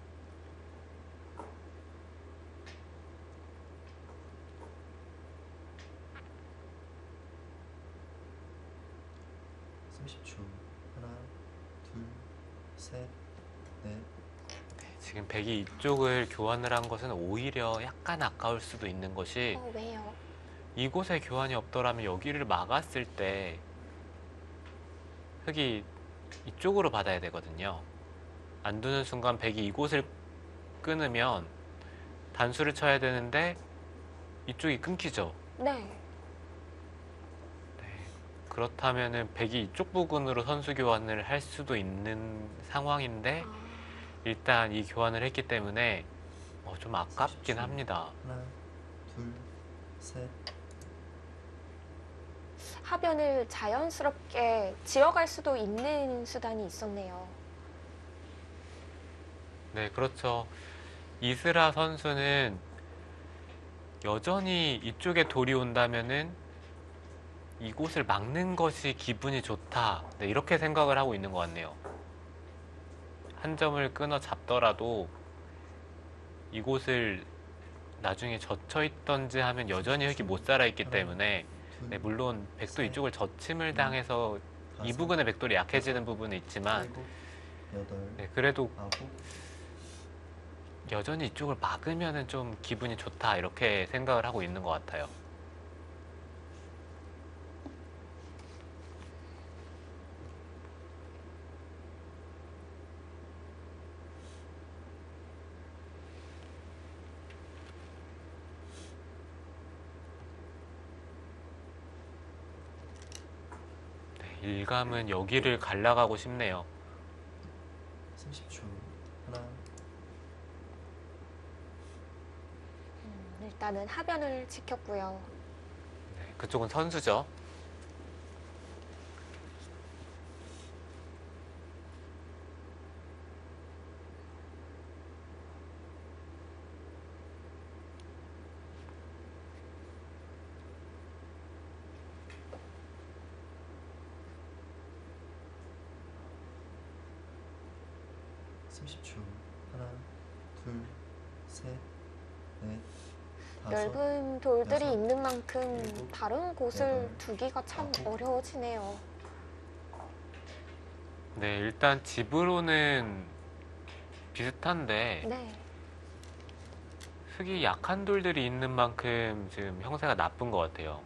삼십 초. 하나, 둘, 셋, 넷, 지금 백이 이쪽을 교환을 한 것은 오히려 약간 아까울 수도 있는 것이 어, 왜요? 이곳에 교환이 없더라면 여기를 막았을 때 흑이 이쪽으로 받아야 되거든요. 안 두는 순간 백이 이곳을 끊으면 단수를 쳐야 되는데 이쪽이 끊기죠. 네. 그렇다면은 백이 이쪽 부근으로 선수 교환을 할 수도 있는 상황인데 아, 일단 이 교환을 했기 때문에 어, 좀 아깝긴 합니다. 하나, 둘, 셋, 하변을 자연스럽게 지어갈 수도 있는 수단이 있었네요. 네, 그렇죠. 이스라 선수는 여전히 이쪽에 돌이 온다면은 이곳을 막는 것이 기분이 좋다. 네, 이렇게 생각을 하고 있는 것 같네요. 한 점을 끊어 잡더라도 이곳을 나중에 젖혀 있던지 하면 여전히 흙이 못 살아 있기 때문에 둘, 네, 물론 백도 셋, 이쪽을 젖힘을 당해서 이 다섯, 부분의 백돌이 약해지는 부분은 있지만 일곱, 여덟, 네, 그래도 아홉, 여전히 이쪽을 막으면은 좀 기분이 좋다 이렇게 생각을 하고 있는 것 같아요. 네, 일감은 여기를 갈라가고 싶네요. 삼십 초. 하나, 음, 일단은 하변을 지켰고요. 네, 그쪽은 선수죠. 삼십 초. 하나, 둘, 셋, 넷, 다섯, 넓은 돌들이 여섯, 있는 만큼 일곱, 다른 곳을 여덟, 두기가 참 아홉. 어려워지네요. 네, 일단 집으로는 비슷한데 네. 흙이 약한 돌들이 있는 만큼 지금 형세가 나쁜 것 같아요.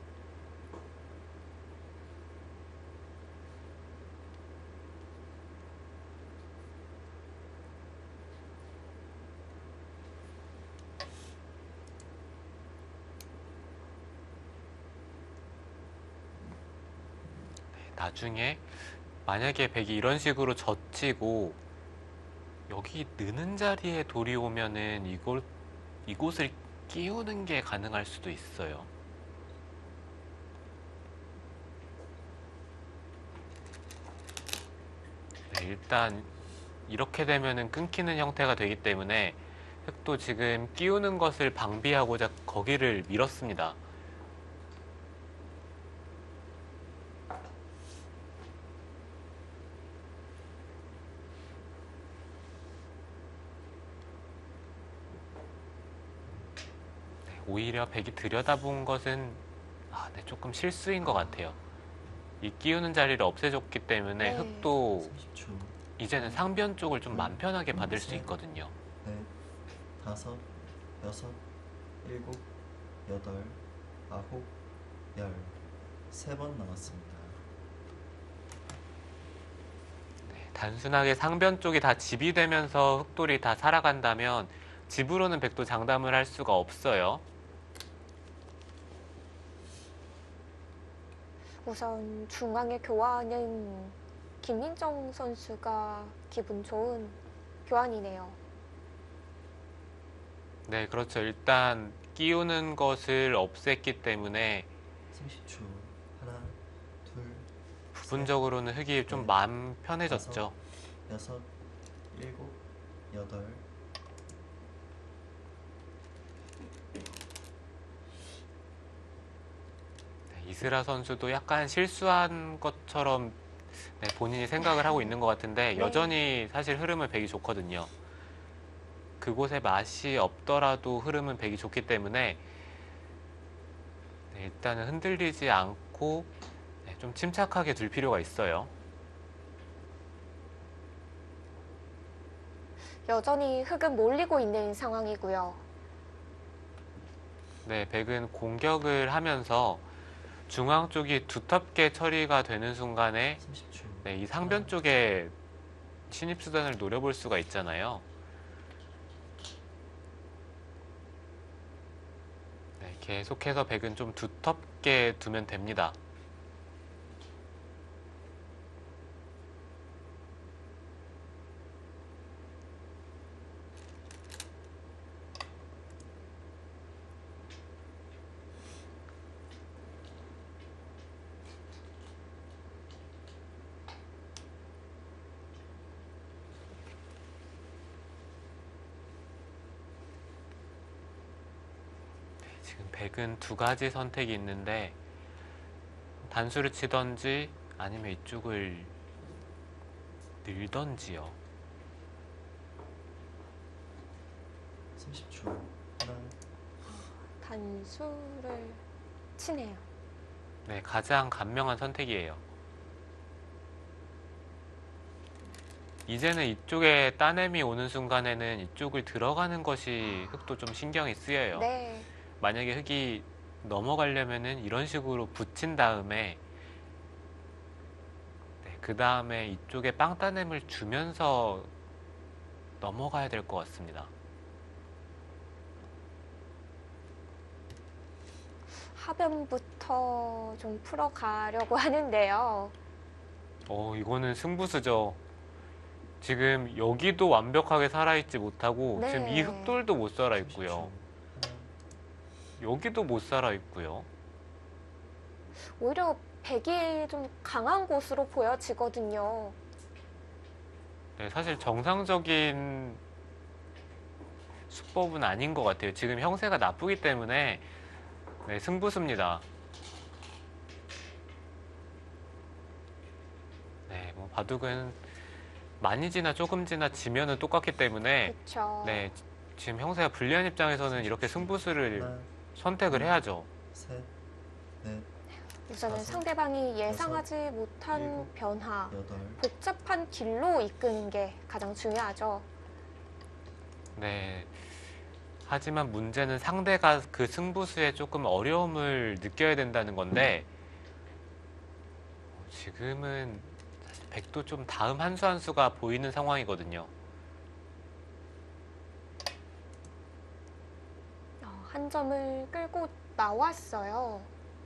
네, 나중에 만약에 백이 이런 식으로 젖히고 여기 느는 자리에 돌이 오면은 이걸 이곳을 끼우는 게 가능할 수도 있어요. 네, 일단 이렇게 되면은 끊기는 형태가 되기 때문에 흙도 지금 끼우는 것을 방비하고자 거기를 밀었습니다. 오히려 백이 들여다본 것은 아, 네, 조금 실수인 것 같아요. 이 끼우는 자리를 없애줬기 때문에 네. 흙도 삼십 초. 이제는 상변 쪽을 좀 맘 편하게 받을 수 있거든요. 넷, 다섯, 여섯, 일곱, 여덟, 아홉, 열. 세 번 남았습니다. 단순하게 상변 쪽이 다 집이 되면서 흙돌이 다 살아간다면 집으로는 백도 장담을 할 수가 없어요. 우선 중앙에 교환은 김민정 선수가 기분 좋은 교환이네요. 네, 그렇죠. 일단 끼우는 것을 없앴기 때문에 삼십 초. 하나, 둘, 부분적으로는 흙이 좀 네. 마음 편해졌죠. 여섯, 일곱, 여덟. 네, 이스라 선수도 약간 실수한 것처럼 네, 본인이 생각을 하고 있는 것 같은데 네. 여전히 사실 흐름은 백이 좋거든요. 그곳에 맛이 없더라도 흐름은 백이 좋기 때문에 네, 일단은 흔들리지 않고 네, 좀 침착하게 둘 필요가 있어요. 여전히 흙은 몰리고 있는 상황이고요. 네, 백은 공격을 하면서 중앙 쪽이 두텁게 처리가 되는 순간에 삼십 초. 네, 이 상변 쪽에 진입 수단을 노려볼 수가 있잖아요. 네, 계속해서 백은 좀 두텁게 두면 됩니다. 지금 백은 두 가지 선택이 있는데 단수를 치던지 아니면 이쪽을 늘던지요. 삼십 초. 하나, 단수를 치네요. 네, 가장 간명한 선택이에요. 이제는 이쪽에 따냄이 오는 순간에는 이쪽을 들어가는 것이 흙도 좀 신경이 쓰여요. 네. 만약에 흙이 넘어가려면은 이런 식으로 붙인 다음에 네, 그 다음에 이쪽에 빵 따냄을 주면서 넘어가야 될 것 같습니다. 하변부터 좀 풀어가려고 하는데요. 어, 이거는 승부수죠. 지금 여기도 완벽하게 살아있지 못하고 네. 지금 이 흙돌도 못 살아있고요. 삼십 초. 하나, 여기도 못 살아있고요. 오히려 백이 좀 강한 곳으로 보여지거든요. 네, 사실 정상적인 수법은 아닌 것 같아요. 지금 형세가 나쁘기 때문에 네, 승부수입니다. 네, 뭐 바둑은 많이 지나 조금 지나 지면은 똑같기 때문에 그렇죠. 네, 지- 지금 형세가 불리한 입장에서는 이렇게 승부수를 하나, 선택을 해야죠. 셋, 넷, 우선은 다섯, 상대방이 예상하지 못한 일곱, 변화, 여덟. 복잡한 길로 이끄는 게 가장 중요하죠. 네. 하지만 문제는 상대가 그 승부수에 조금 어려움을 느껴야 된다는 건데 지금은 사실 백도 좀 다음 한 수 한 수가 보이는 상황이거든요. 어, 한 점을 끌고 나왔어요.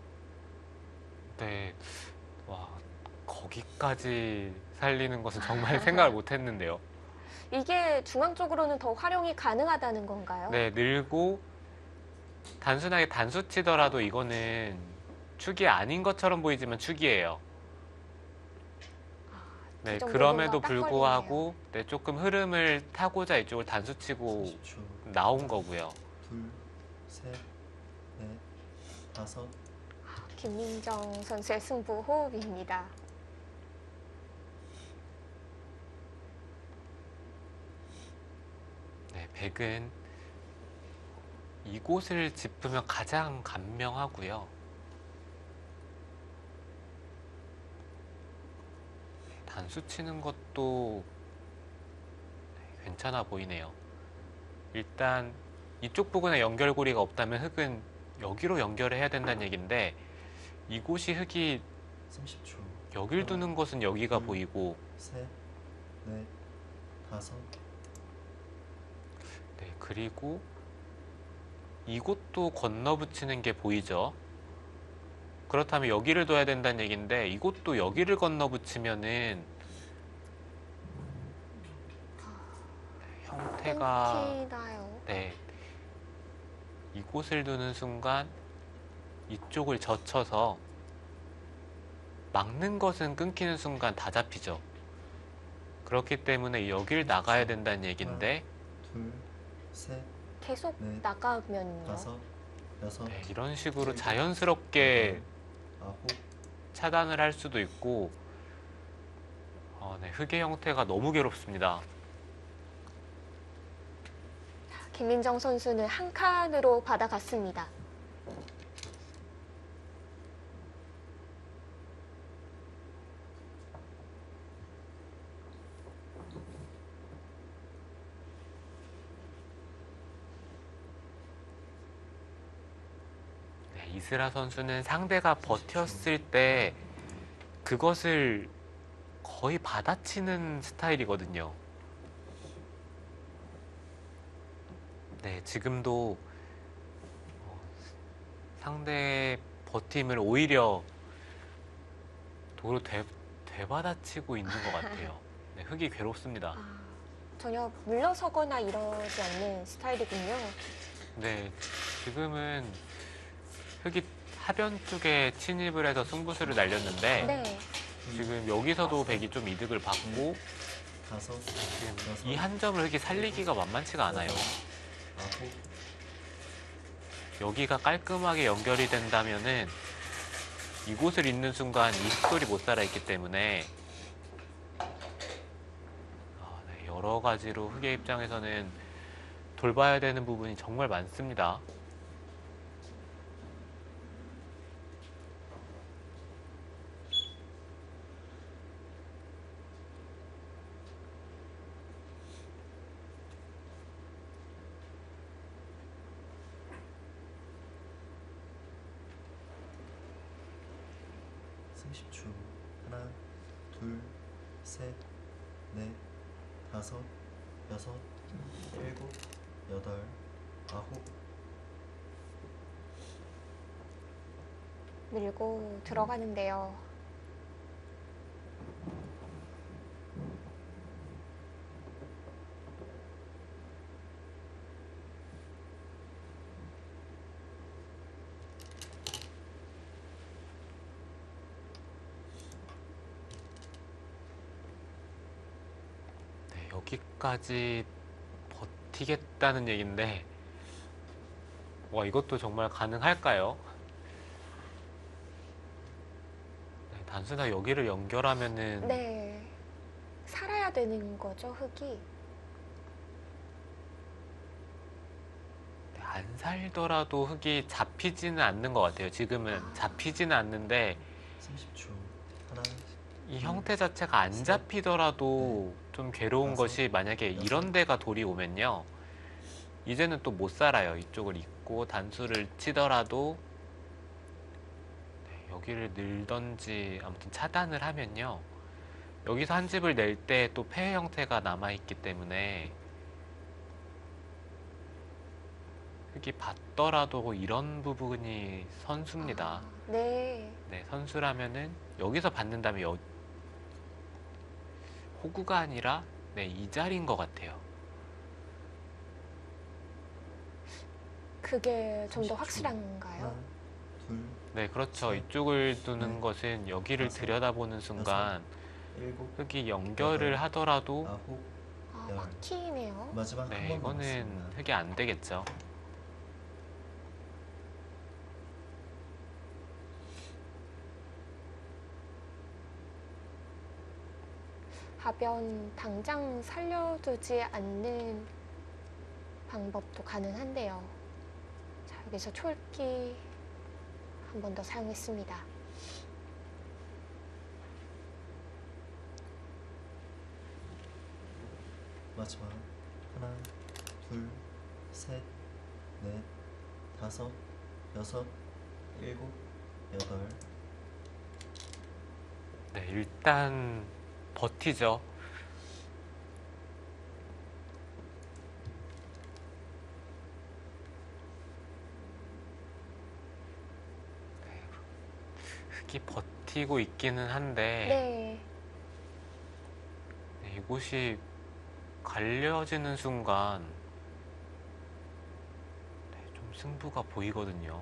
네. 와, 거기까지 살리는 것은 정말 생각을 못 했는데요. 이게 중앙 쪽으로는 더 활용이 가능하다는 건가요? 네, 늘고 단순하게 단수 치더라도 이거는 축이 아닌 것처럼 보이지만 축이에요. 네, 그 정도는 그럼에도 딱 불구하고 네, 조금 흐름을 타고자 이쪽을 단수 치고 삼십 초. 나온 거고요. 둘, 셋, 넷, 다섯. 김민정 선수의 승부 호흡입니다. 네, 백은 이곳을 짚으면 가장 간명하고요. 단수 치는 것도 네, 괜찮아 보이네요. 일단 이쪽 부분에 연결고리가 없다면 흙은 여기로 연결을 해야 된다는 얘기인데 이곳이 흙이 삼십 초. 여길 두는 것은 여기가 둘. 보이고 셋, 넷, 다섯. 네, 그리고 이곳도 건너붙이는 게 보이죠. 그렇다면 여기를 둬야 된다는 얘기인데 이곳도 여기를 건너 붙이면은 형태가 끊기나요? 네, 이곳을 두는 순간 이쪽을 젖혀서 막는 것은 끊기는 순간 다 잡히죠. 그렇기 때문에 여길 나가야 된다는 얘기인데 둘, 셋, 계속 네. 나가면요. 다섯, 여섯, 네, 이런 식으로 일곱, 자연스럽게 여덟, 아홉, 차단을 할 수도 있고 어, 네, 흑의 형태가 너무 괴롭습니다. 김민정 선수는 한 칸으로 받아갔습니다. 네, 이슬아 선수는 상대가 버텼을 때 그것을 거의 받아치는 스타일이거든요. 네, 지금도 어, 상대의 버팀을 오히려 도로 되, 되받아치고 있는 것 같아요. 네, 흑이 괴롭습니다. 아, 전혀 물러서거나 이러지 않는 스타일이군요. 네, 지금은 흑이 하변 쪽에 침입을 해서 승부수를 날렸는데 네. 지금 여기서도 백이 좀 이득을 받고 다섯, 지금 여섯, 이 한 점을 흑이 살리기가 만만치가 않아요. 아홉, 여기가 깔끔하게 연결이 된다면은 이곳을 잇는 순간 이십 돌이 못 살아있기 때문에 아, 네, 여러 가지로 흑의 입장에서는 돌봐야 되는 부분이 정말 많습니다. 삼십 초. 하나, 둘, 셋, 넷, 다섯, 여섯, 일곱, 여덟, 아홉, 밀고 들어가는데요. 네, 여기까지 버티겠다는 얘기인데 와 이것도 정말 가능할까요? 네, 단순하게 여기를 연결하면은 네. 살아야 되는 거죠, 흑이. 네, 안 살더라도 흑이 잡히지는 않는 것 같아요. 지금은 잡히지는 않는데 삼십 초. 하나, 이 형태 자체가 안 잡히더라도 좀 괴로운 다섯, 것이 만약에 여섯, 이런 데가 돌이 오면요. 이제는 또 못 살아요. 이쪽을 잇고 단수를 치더라도 네, 여기를 늘던지 아무튼 차단을 하면요. 여기서 한 집을 낼 때 또 폐해 형태가 남아있기 때문에 흑이 받더라도 이런 부분이 선수입니다. 아, 네. 네, 선수라면은 여기서 받는다면 여, 호구가 아니라 네, 이 자리인 것 같아요. 그게 좀 더 삼십 초. 확실한가요? 하나, 둘, 네, 그렇죠. 셋, 이쪽을 두는 넷, 것은 여기를 다섯, 들여다보는 순간 일곱, 흑이 연결을 여덟, 하더라도 아홉, 아, 열. 막히네요. 마지막 한 네, 번 이거는 남았습니다. 흑이 안 되겠죠. 하변 당장 살려두지 않는 방법도 가능한데요. 자, 여기서 초읽기 한 번 더 사용했습니다. 마지막 하나, 둘, 셋, 넷, 다섯, 여섯, 일곱, 여덟. 네, 일단 버티죠. 네, 아직이 버티고 있기는 한데 네. 네, 이곳이 갈려지는 순간 네, 좀 승부가 보이거든요.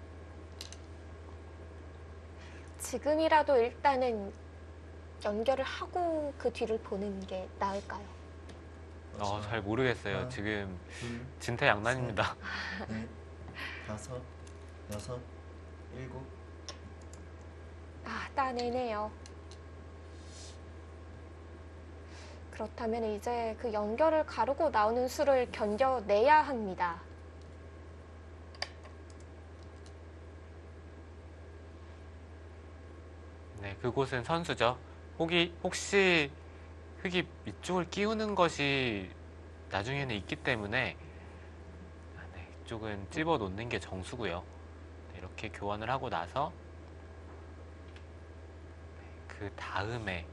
지금이라도 일단은 연결을 하고 그 뒤를 보는 게 나을까요? 어, 잘 모르겠어요. 하나, 지금 둘, 진퇴양난입니다. 넷, 다섯, 여섯, 일곱. 아, 따내네요. 그렇다면 이제 그 연결을 가르고 나오는 수를 견뎌내야 합니다. 네, 그곳은 선수죠. 혹이, 혹시 흙이 이쪽을 끼우는 것이 나중에는 있기 때문에 아, 네, 이쪽은 찝어 놓는 게 정수고요. 네, 이렇게 교환을 하고 나서 네, 그 다음에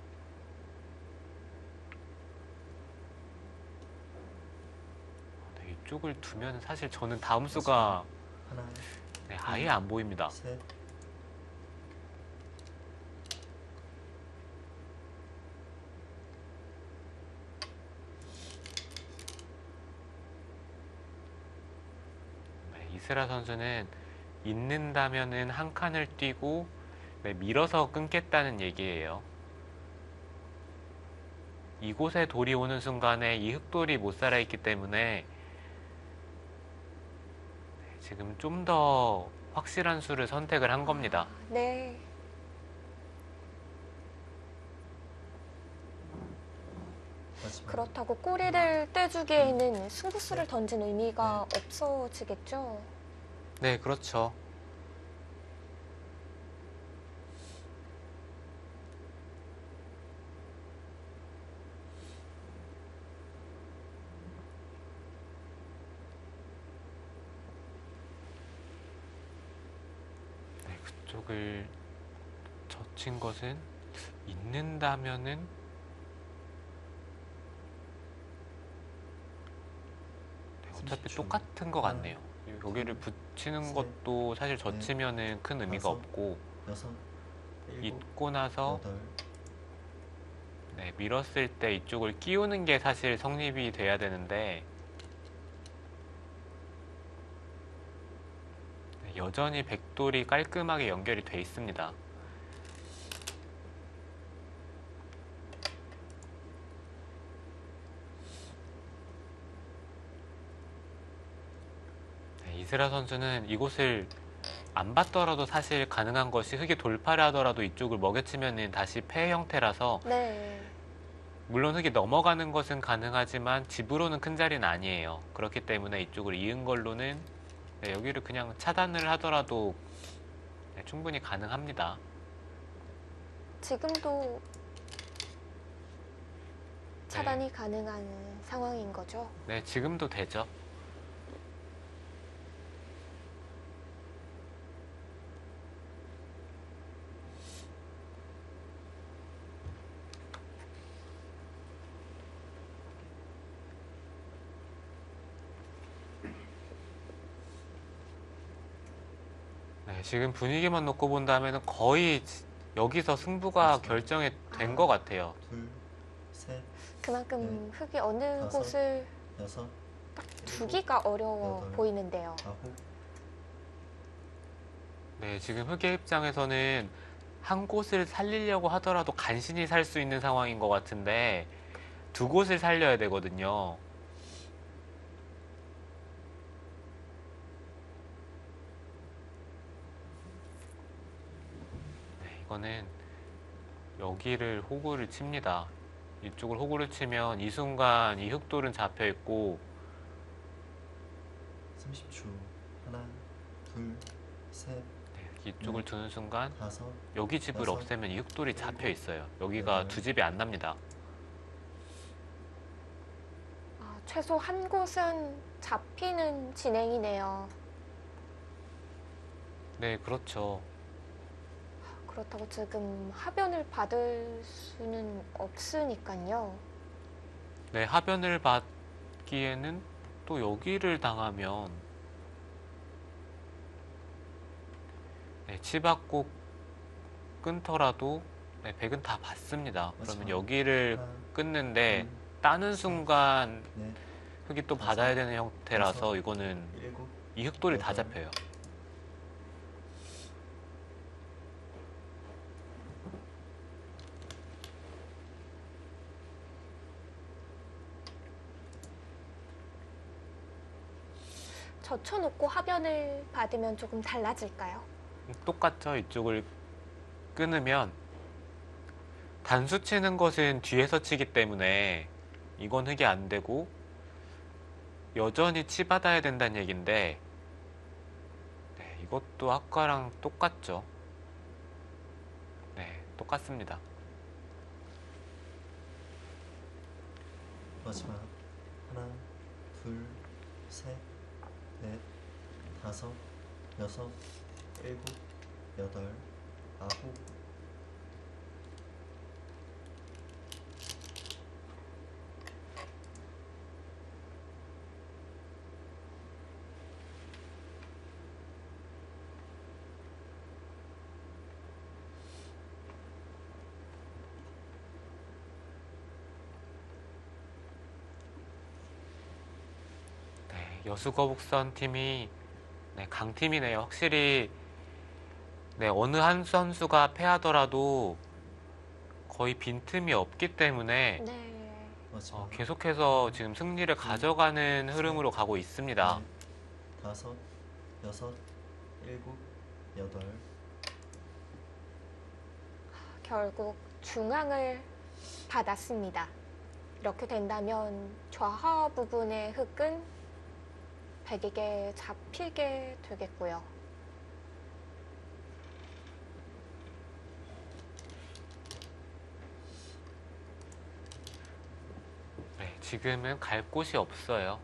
네, 이쪽을 두면 사실 저는 다음 수가 하나, 네, 아예 안 보입니다. 셋, 네, 이스라 선수는 있는다면은 한 칸을 뛰고 네, 밀어서 끊겠다는 얘기예요. 이곳에 돌이 오는 순간에 이 흑돌이 못 살아있기 때문에 네, 지금 좀 더 확실한 수를 선택을 한 겁니다. 네. 마지막. 그렇다고 꼬리를 떼주기에는 승부수를 던진 의미가 없어지겠죠? 네, 그렇죠. 네, 그쪽을 젖힌 것은 있는다면은 네, 어차피 삼십 초. 똑같은 것 같네요. 여기를 둘, 붙이는 셋, 것도 사실 젖히면은 큰 의미가 다섯, 없고 여섯, 일곱, 잊고 나서 여덟. 네, 밀었을 때 이쪽을 끼우는 게 사실 성립이 돼야 되는데 네, 여전히 백돌이 깔끔하게 연결이 돼 있습니다. 네, 이스라 선수는 이곳을 안 받더라도 사실 가능한 것이 흙이 돌파를 하더라도 이쪽을 먹여치면은 다시 패 형태라서 네. 물론 흙이 넘어가는 것은 가능하지만 집으로는 큰 자리는 아니에요. 그렇기 때문에 이쪽을 이은 걸로는 네, 여기를 그냥 차단을 하더라도 네, 충분히 가능합니다. 지금도 차단이 가능한 상황인 거죠? 네, 지금도 되죠. 네, 지금 분위기만 놓고 본다면 거의 여기서 승부가 결정이 된 것 같아요. 둘, 셋, 그만큼 흙이 어느 다섯, 곳을 여섯, 두기가 어려워 여덟. 보이는데요. 아홉. 네, 지금 흑의 입장에서는 한 곳을 살리려고 하더라도 간신히 살 수 있는 상황인 것 같은데 두 곳을 살려야 되거든요. 네, 이거는 여기를 호구를 칩니다. 이쪽을 호구를 치면 이 순간 이 흑돌은 잡혀 있고 삼십 초. 하나, 둘, 셋, 네, 이쪽을 두는 순간 다섯, 여기 집을 여섯, 없애면 이 흑돌이 잡혀 일곱, 있어요. 여기가 여덟. 두 집이 안 납니다. 아, 최소 한 곳은 잡히는 진행이네요. 네, 그렇죠. 그렇다고 지금 하변을 받을 수는 없으니까요. 네, 하변을 받기에는 또 여기를 당하면 네, 치받고 끊더라도 네, 백은 다 받습니다. 그러면 마지막. 여기를 하나, 끊는데 둘, 따는 셋, 순간 넷, 흙이 또 다섯, 받아야 되는 형태라서 여섯, 이거는 일곱, 이 흙돌이 다 여덟. 잡혀요. 젖혀놓고 하변을 받으면 조금 달라질까요? 똑같죠? 이쪽을 끊으면 단수 치는 것은 뒤에서 치기 때문에 이건 흙이 안 되고 여전히 치받아야 된다는 얘긴데 네, 이것도 아까랑 똑같죠? 네, 똑같습니다. 마지막. 하나, 둘, 셋, 넷, 다섯, 여섯, 일곱, 여덟, 아홉. 네, 여수거북선 팀이 네, 강팀이네요. 확실히 네, 어느 한 선수가 패하더라도 거의 빈틈이 없기 때문에 네. 마지막. 어, 계속해서 지금 승리를 가져가는 흐름으로 가고 있습니다. 넷, 다섯, 여섯, 일곱, 여덟. 결국 중앙을 받았습니다. 이렇게 된다면 좌하 부분의 흙은 백에게 잡히게 되겠고요. 네, 지금은 갈 곳이 없어요.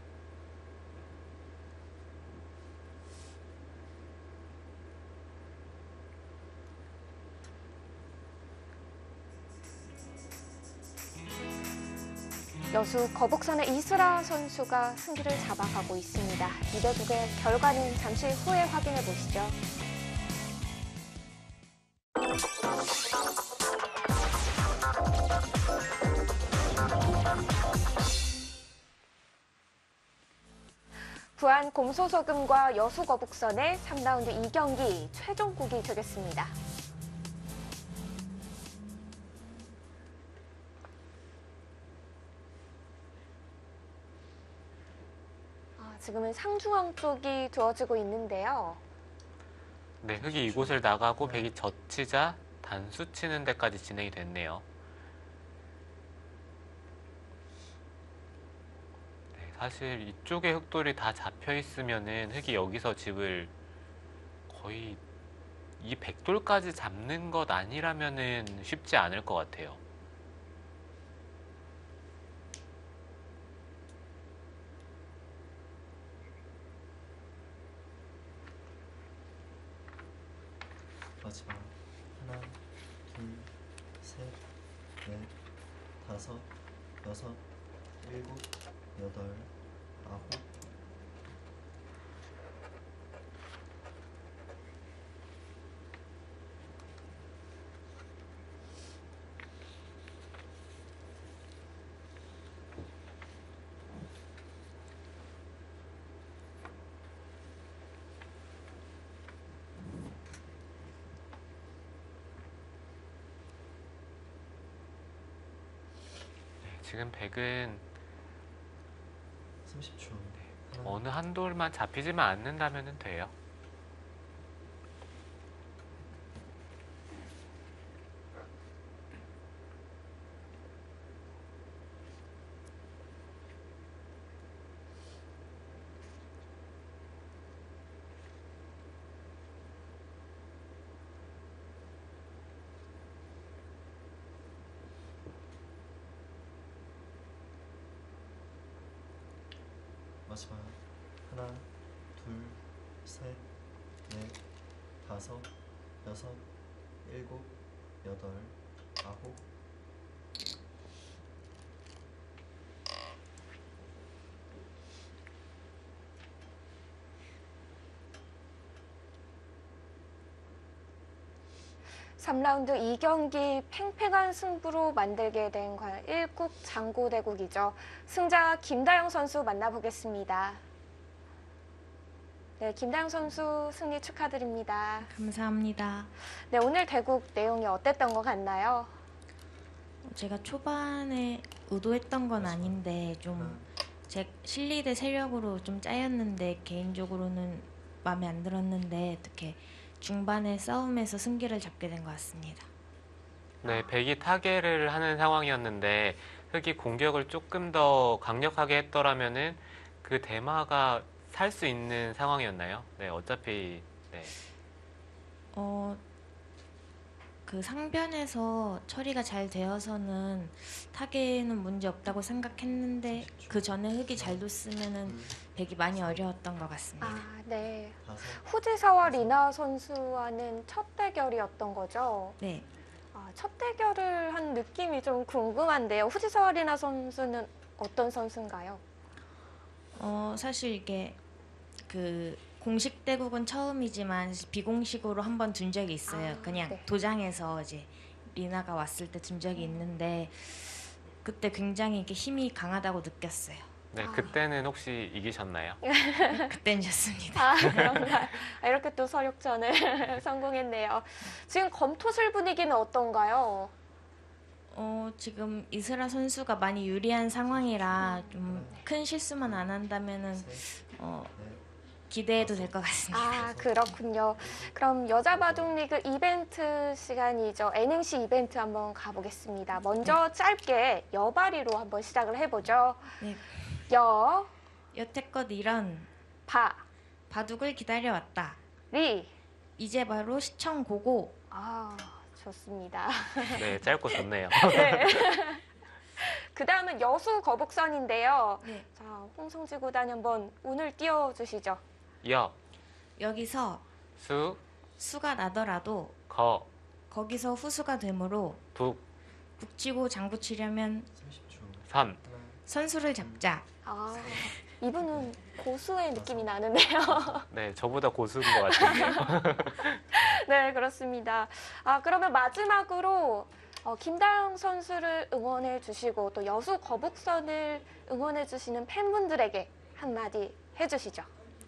여수 거북선의 이슬아 선수가 승기를 잡아가고 있습니다. 이 대국의 결과는 잠시 후에 확인해 보시죠. 부안 곰소소금과 여수 거북선의 삼 라운드 이 경기 최종국이 되겠습니다. 지금은 상중앙 쪽이 두어지고 있는데요. 네, 흙이 이곳을 나가고 백이 젖히자 단수 치는 데까지 진행이 됐네요. 네, 사실 이쪽에 흙돌이 다 잡혀 있으면은 흙이 여기서 집을 거의 이 백돌까지 잡는 것 아니라면은 쉽지 않을 것 같아요. 마지막. 하나, 둘, 셋, 넷, 다섯, 여섯, 일곱, 여덟, 아홉. 지금 백은 삼십 초. 하나, 어느 한 돌만 잡히지만 않는다면 돼요. 마지막. 하나, 둘, 셋, 넷, 다섯, 여섯, 일곱, 여덟, 아홉. 삼 라운드 이 경기 팽팽한 승부로 만들게 된 과연 일 국 장고대국이죠. 승자 김다영 선수 만나보겠습니다. 네, 김다영 선수 승리 축하드립니다. 감사합니다. 네, 오늘 대국 내용이 어땠던 것 같나요? 제가 초반에 의도했던 건 아닌데 좀 제 실리대 세력으로 좀 짜였는데 개인적으로는 마음에 안 들었는데 어떻게 중반에 싸움에서 승기를 잡게 된 것 같습니다. 네, 백이 타계를 하는 상황이었는데 흑이 공격을 조금 더 강력하게 했더라면은 그 대마가 살 수 있는 상황이었나요? 네, 어차피 네. 어, 그 상변에서 처리가 잘 되어서는 타계에는 문제 없다고 생각했는데 그 전에 흑이 잘 뒀으면은 백이 많이 어려웠던 것 같습니다. 아, 네. 다섯, 후지사와 리나 선수와는 첫 대결이었던 거죠? 네, 아, 첫 대결을 한 느낌이 좀 궁금한데요. 후지사와 리나 선수는 어떤 선수인가요? 어, 사실 이게 그 공식 대국은 처음이지만 비공식으로 한 번 둔 적이 있어요. 아, 그냥 네. 도장에서 이제 리나가 왔을 때 둔 적이 있는데 그때 굉장히 이렇게 힘이 강하다고 느꼈어요. 네, 아. 그때는 혹시 이기셨나요? 그땐 졌습니다. 아, 그런가요? 아, 이렇게 또 서륙전을 성공했네요. 지금 검토실 분위기는 어떤가요? 어, 지금 이스라 선수가 많이 유리한 상황이라 좀 큰 실수만 안 한다면은 셋, 어, 넷, 기대해도 될 것 같습니다. 아, 그렇군요. 그럼 여자 바둑리그 이벤트 시간이죠. N행시 이벤트 한번 가보겠습니다. 먼저 짧게 여바리로 한번 시작을 해보죠. 네. 여, 여태껏 이런 바, 바둑을 기다려왔다. 리. 이제 바로 시청 고고. 아, 좋습니다. 네, 짧고 좋네요. 네. 그 다음은 여수 거북선인데요. 네. 자, 홍성지 구단 한번 운을 띄워주시죠. 여, 여기서 수, 수가 나더라도 거, 거기서 후수가 되므로 북, 북치고 장구치려면 삼십 초. 선. 하나, 선수를 잡자. 아, 이분은 고수의 느낌이 나는데요. 네, 저보다 고수인 것 같은데요. 네, 그렇습니다. 아, 그러면 마지막으로 어, 김다영 선수를 응원해 주시고 또 여수 거북선을 응원해 주시는 팬분들에게 한마디 해주시죠.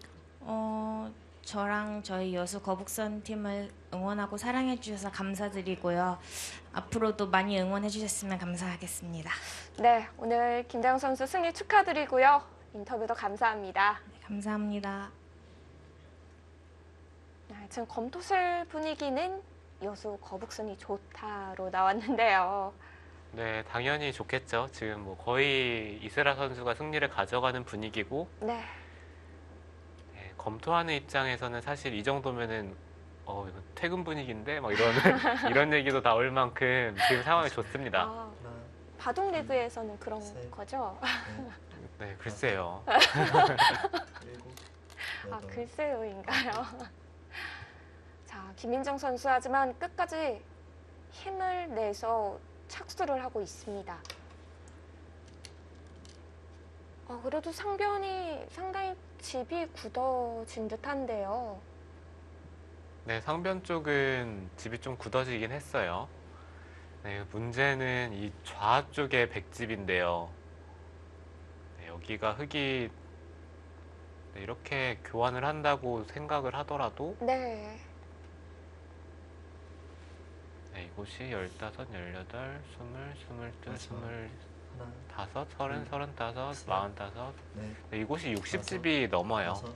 어, 저랑 저희 여수 거북선 팀을 응원하고 사랑해 주셔서 감사드리고요. 앞으로도 많이 응원해 주셨으면 감사하겠습니다. 네, 오늘 김다영 선수 승리 축하드리고요. 인터뷰도 감사합니다. 네, 감사합니다. 네, 지금 검토실 분위기는 여수 거북선이 좋다로 나왔는데요. 네, 당연히 좋겠죠. 지금 뭐 거의 이스라 선수가 승리를 가져가는 분위기고, 네, 네, 검토하는 입장에서는 사실 이 정도면은 어, 이거 퇴근 분위기인데 막 이런 이런 얘기도 나올 만큼 지금 상황이 좋습니다. 아, 하나, 바둑 리그에서는 그런 셋. 거죠? 넷, 네, 글쎄요. 일곱, 아, 여덟, 글쎄요인가요? 자, 김민정 선수 하지만 끝까지 힘을 내서 착수를 하고 있습니다. 아, 그래도 상변이 상당히 집이 굳어진 듯한데요. 네, 상변 쪽은 집이 좀 굳어지긴 했어요. 네, 문제는 이 좌쪽의 백집인데요. 네, 여기가 흙이 네, 이렇게 교환을 한다고 생각을 하더라도 네. 네, 이곳이 열다섯, 열여덟, 스물, 스물둘, 맞아. 스물다섯, 하나, 서른, 둘, 서른다섯, 셋. 마흔다섯. 넷, 네, 이곳이 육십 집이 넘어요. 다섯,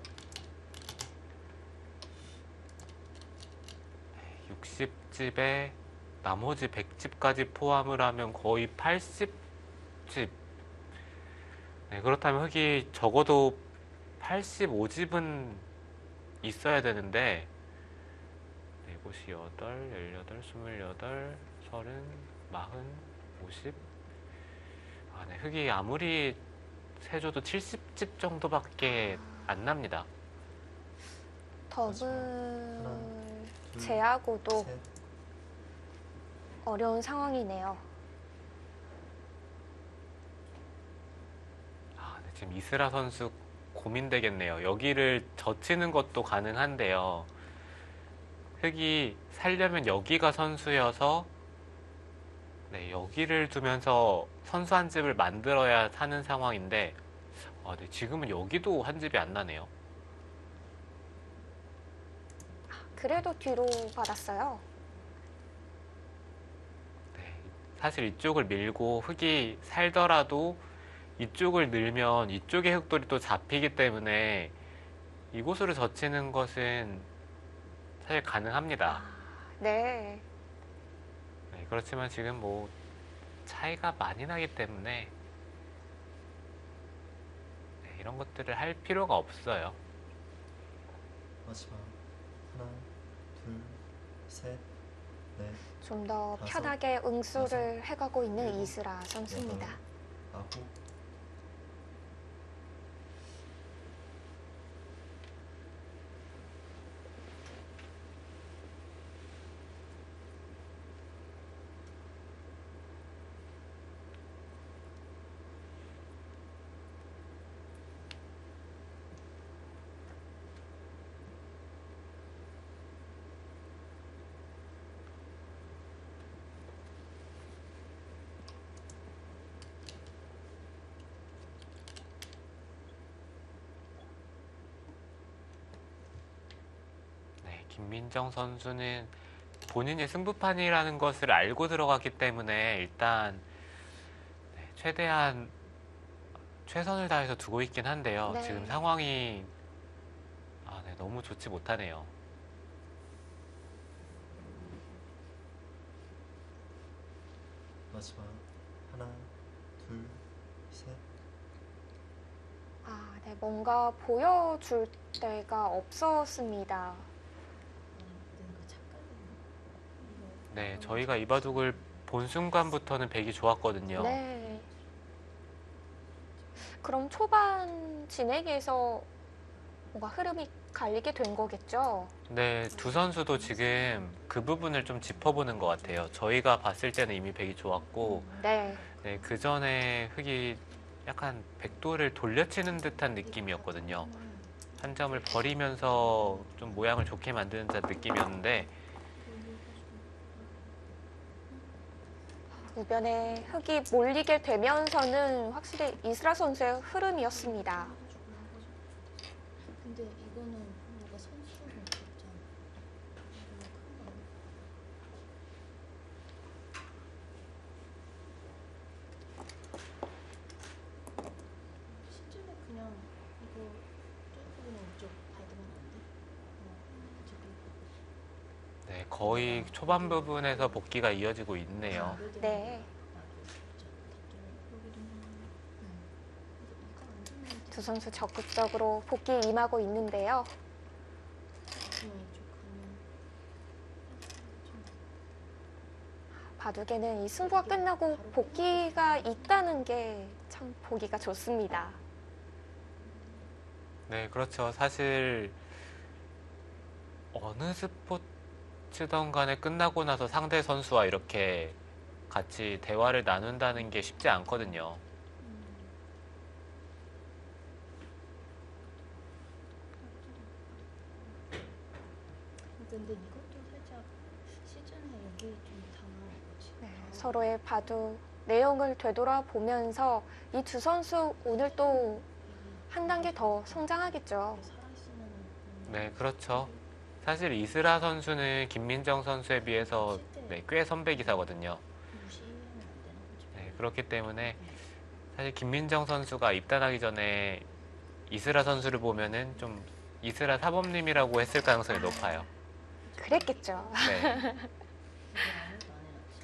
육십 집에 나머지 백 집까지 포함을 하면 거의 팔십 집. 네, 그렇다면 흙이 적어도 팔십오 집은 있어야 되는데, 네, 이곳이 여덟, 열여덟, 스물여덟, 서른, 마흔, 오십. 아, 네, 흙이 아무리 세줘도 칠십 집 정도밖에 안 납니다. 더블 둘, 제하고도 셋, 어려운 상황이네요. 아, 네, 지금 이스라 선수 고민되겠네요. 여기를 젖히는 것도 가능한데요. 흑이 살려면 여기가 선수여서 네, 여기를 두면서 선수 한 집을 만들어야 사는 상황인데 아, 네, 지금은 여기도 한 집이 안 나네요. 그래도 뒤로 받았어요. 네, 사실 이쪽을 밀고 흑이 살더라도 이쪽을 늘면 이쪽의 흑돌이 또 잡히기 때문에 이곳으로 젖히는 것은 사실 가능합니다. 네. 네, 그렇지만 지금 뭐 차이가 많이 나기 때문에 네, 이런 것들을 할 필요가 없어요. 마지막 하나, 둘, 셋, 넷, 좀 더 다섯, 편하게 응수를 여섯, 해가고 있는 일곱, 이슬아 선수입니다. 여덟, 아홉. 네, 김민정 선수는 본인이 승부판이라는 것을 알고 들어갔기 때문에 일단 네, 최대한 최선을 다해서 두고 있긴 한데요. 네. 지금 상황이 아, 네, 너무 좋지 못하네요. 마지막 하나, 둘, 셋. 아, 네, 뭔가 보여줄 데가 없었습니다. 네, 저희가 이 바둑을 본 순간부터는 백이 좋았거든요. 네. 그럼 초반 진행에서 뭔가 흐름이 갈리게 된 거겠죠? 네, 두 선수도 지금 그 부분을 좀 짚어보는 것 같아요. 저희가 봤을 때는 이미 백이 좋았고, 네. 네, 그 전에 흑이 약간 백도를 돌려치는 듯한 느낌이었거든요. 한 점을 버리면서 좀 모양을 좋게 만드는 듯한 느낌이었는데, 우변에 흑이 몰리게 되면서는 확실히 이슬아 선수의 흐름이었습니다. 근데 이거는 뭔가 선수를 진짜 시즌에 그냥 이거 조금 쪽 받으면 안 돼? 어, 어차피 네, 거의 초반 부분에서 복귀가 이어지고 있네요. 네. 두 선수 적극적으로 복귀에 임하고 있는데요. 바둑에는 이 승부가 끝나고 복귀가 있다는 게 참 보기가 좋습니다. 네, 그렇죠. 사실 어느 스포츠든 간에 끝나고 나서 상대 선수와 이렇게 같이 대화를 나눈다는 게 쉽지 않거든요. 근데 이것도 살짝 시즌에 여기 좀 당한 거지. 네, 서로의 바둑 내용을 되돌아보면서 이 두 선수 오늘 또 한 단계 더 성장하겠죠. 살아있으면 네, 그렇죠. 사실 이슬아 선수는 김민정 선수에 비해서 네, 꽤 선배 기사거든요. 무시하면 안 되는 거지. 네, 그렇기 때문에 사실 김민정 선수가 입단하기 전에 이슬아 선수를 보면은 좀 이슬아 사범님이라고 했을 가능성이 높아요. 그랬겠죠. 네. 이게 아무도 안 해놨지.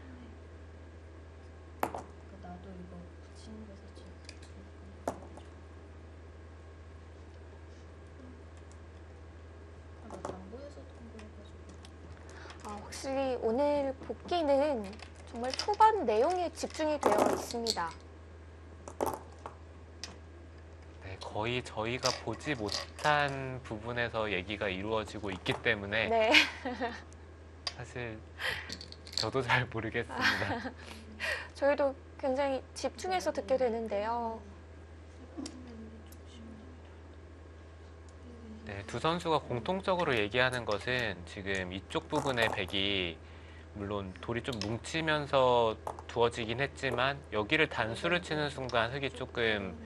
그러니까 나도 이거 붙이는 데서 진짜 아, 나 당구에서 통보해가지고 아, 확실히 오늘 복귀는 정말 초반 내용에 집중이 되어 있습니다. 네, 거의 저희가 보지 못한 부분에서 얘기가 이루어지고 있기 때문에 네. 사실 저도 잘 모르겠습니다. 저희도 굉장히 집중해서 듣게 되는데요. 이거 하면 이게 좀 심해. 이게 네, 두 선수가 공통적으로 얘기하는 것은 지금 이쪽 부분의 백이 물론 돌이 좀 뭉치면서 두어지긴 했지만 여기를 단수를 치는 순간 흙이 조금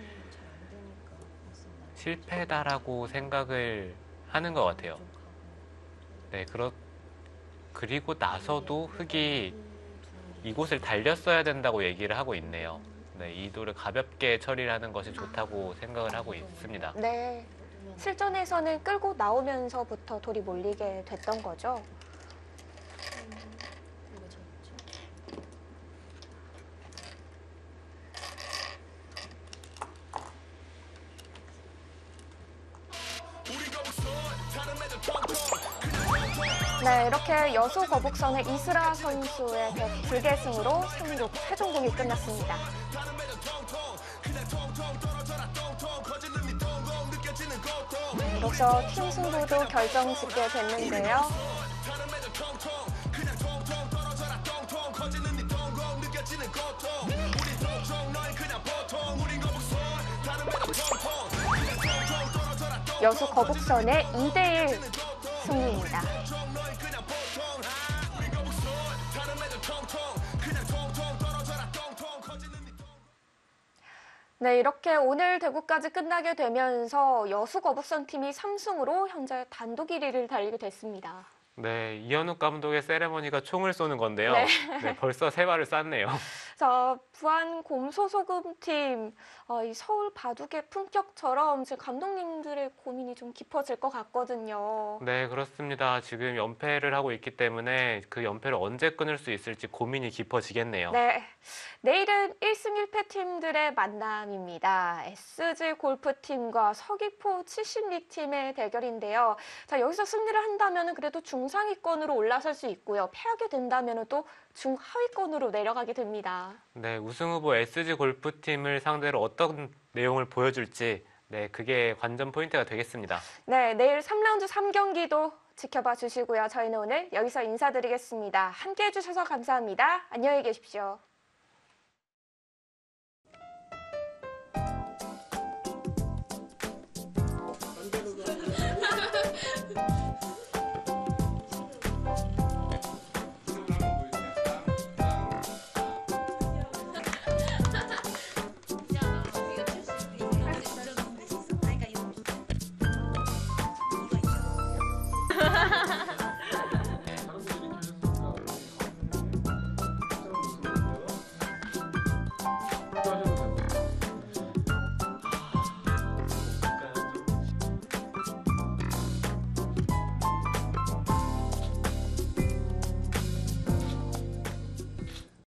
실패다라고 생각을 하는 것 같아요. 네, 그렇, 그리고 나서도 흙이 이곳을 달렸어야 된다고 얘기를 하고 있네요. 네, 이 돌을 가볍게 처리를 하는 것이 좋다고 생각을 하고 있습니다. 네. 실전에서는 끌고 나오면서부터 돌이 몰리게 됐던 거죠. 네, 이렇게 여수 거북선의 이슬아 선수의 불계승으로 삼 국 최종공이 끝났습니다. 네, 이로써 팀 승부도 결정짓게 됐는데요. 여수 거북선의 이 대 일 승리입니다. 네, 이렇게 오늘 대구까지 끝나게 되면서 여수 거북선 팀이 삼 승으로 현재 단독 일 위를 달리게 됐습니다. 네, 이현욱 감독의 세레머니가 총을 쏘는 건데요. 네. 네, 벌써 세 발을 쐈네요. 자, 부안 곰소소금팀, 어, 이 서울 바둑의 품격처럼 지금 감독님들의 고민이 좀 깊어질 것 같거든요. 네, 그렇습니다. 지금 연패를 하고 있기 때문에 그 연패를 언제 끊을 수 있을지 고민이 깊어지겠네요. 네, 내일은 일 승 일 패 팀들의 만남입니다. 에스지 골프팀과 서귀포 칠십리 팀의 대결인데요. 자, 여기서 승리를 한다면 그래도 중상위권으로 올라설 수 있고요. 패하게 된다면 또 중하위권으로 내려가게 됩니다. 네, 우승 후보 에스지 골프팀을 상대로 어떤 내용을 보여줄지 네, 그게 관전 포인트가 되겠습니다. 네, 내일 삼 라운드 삼 경기도 지켜봐 주시고요. 저희는 오늘 여기서 인사드리겠습니다. 함께해 주셔서 감사합니다. 안녕히 계십시오.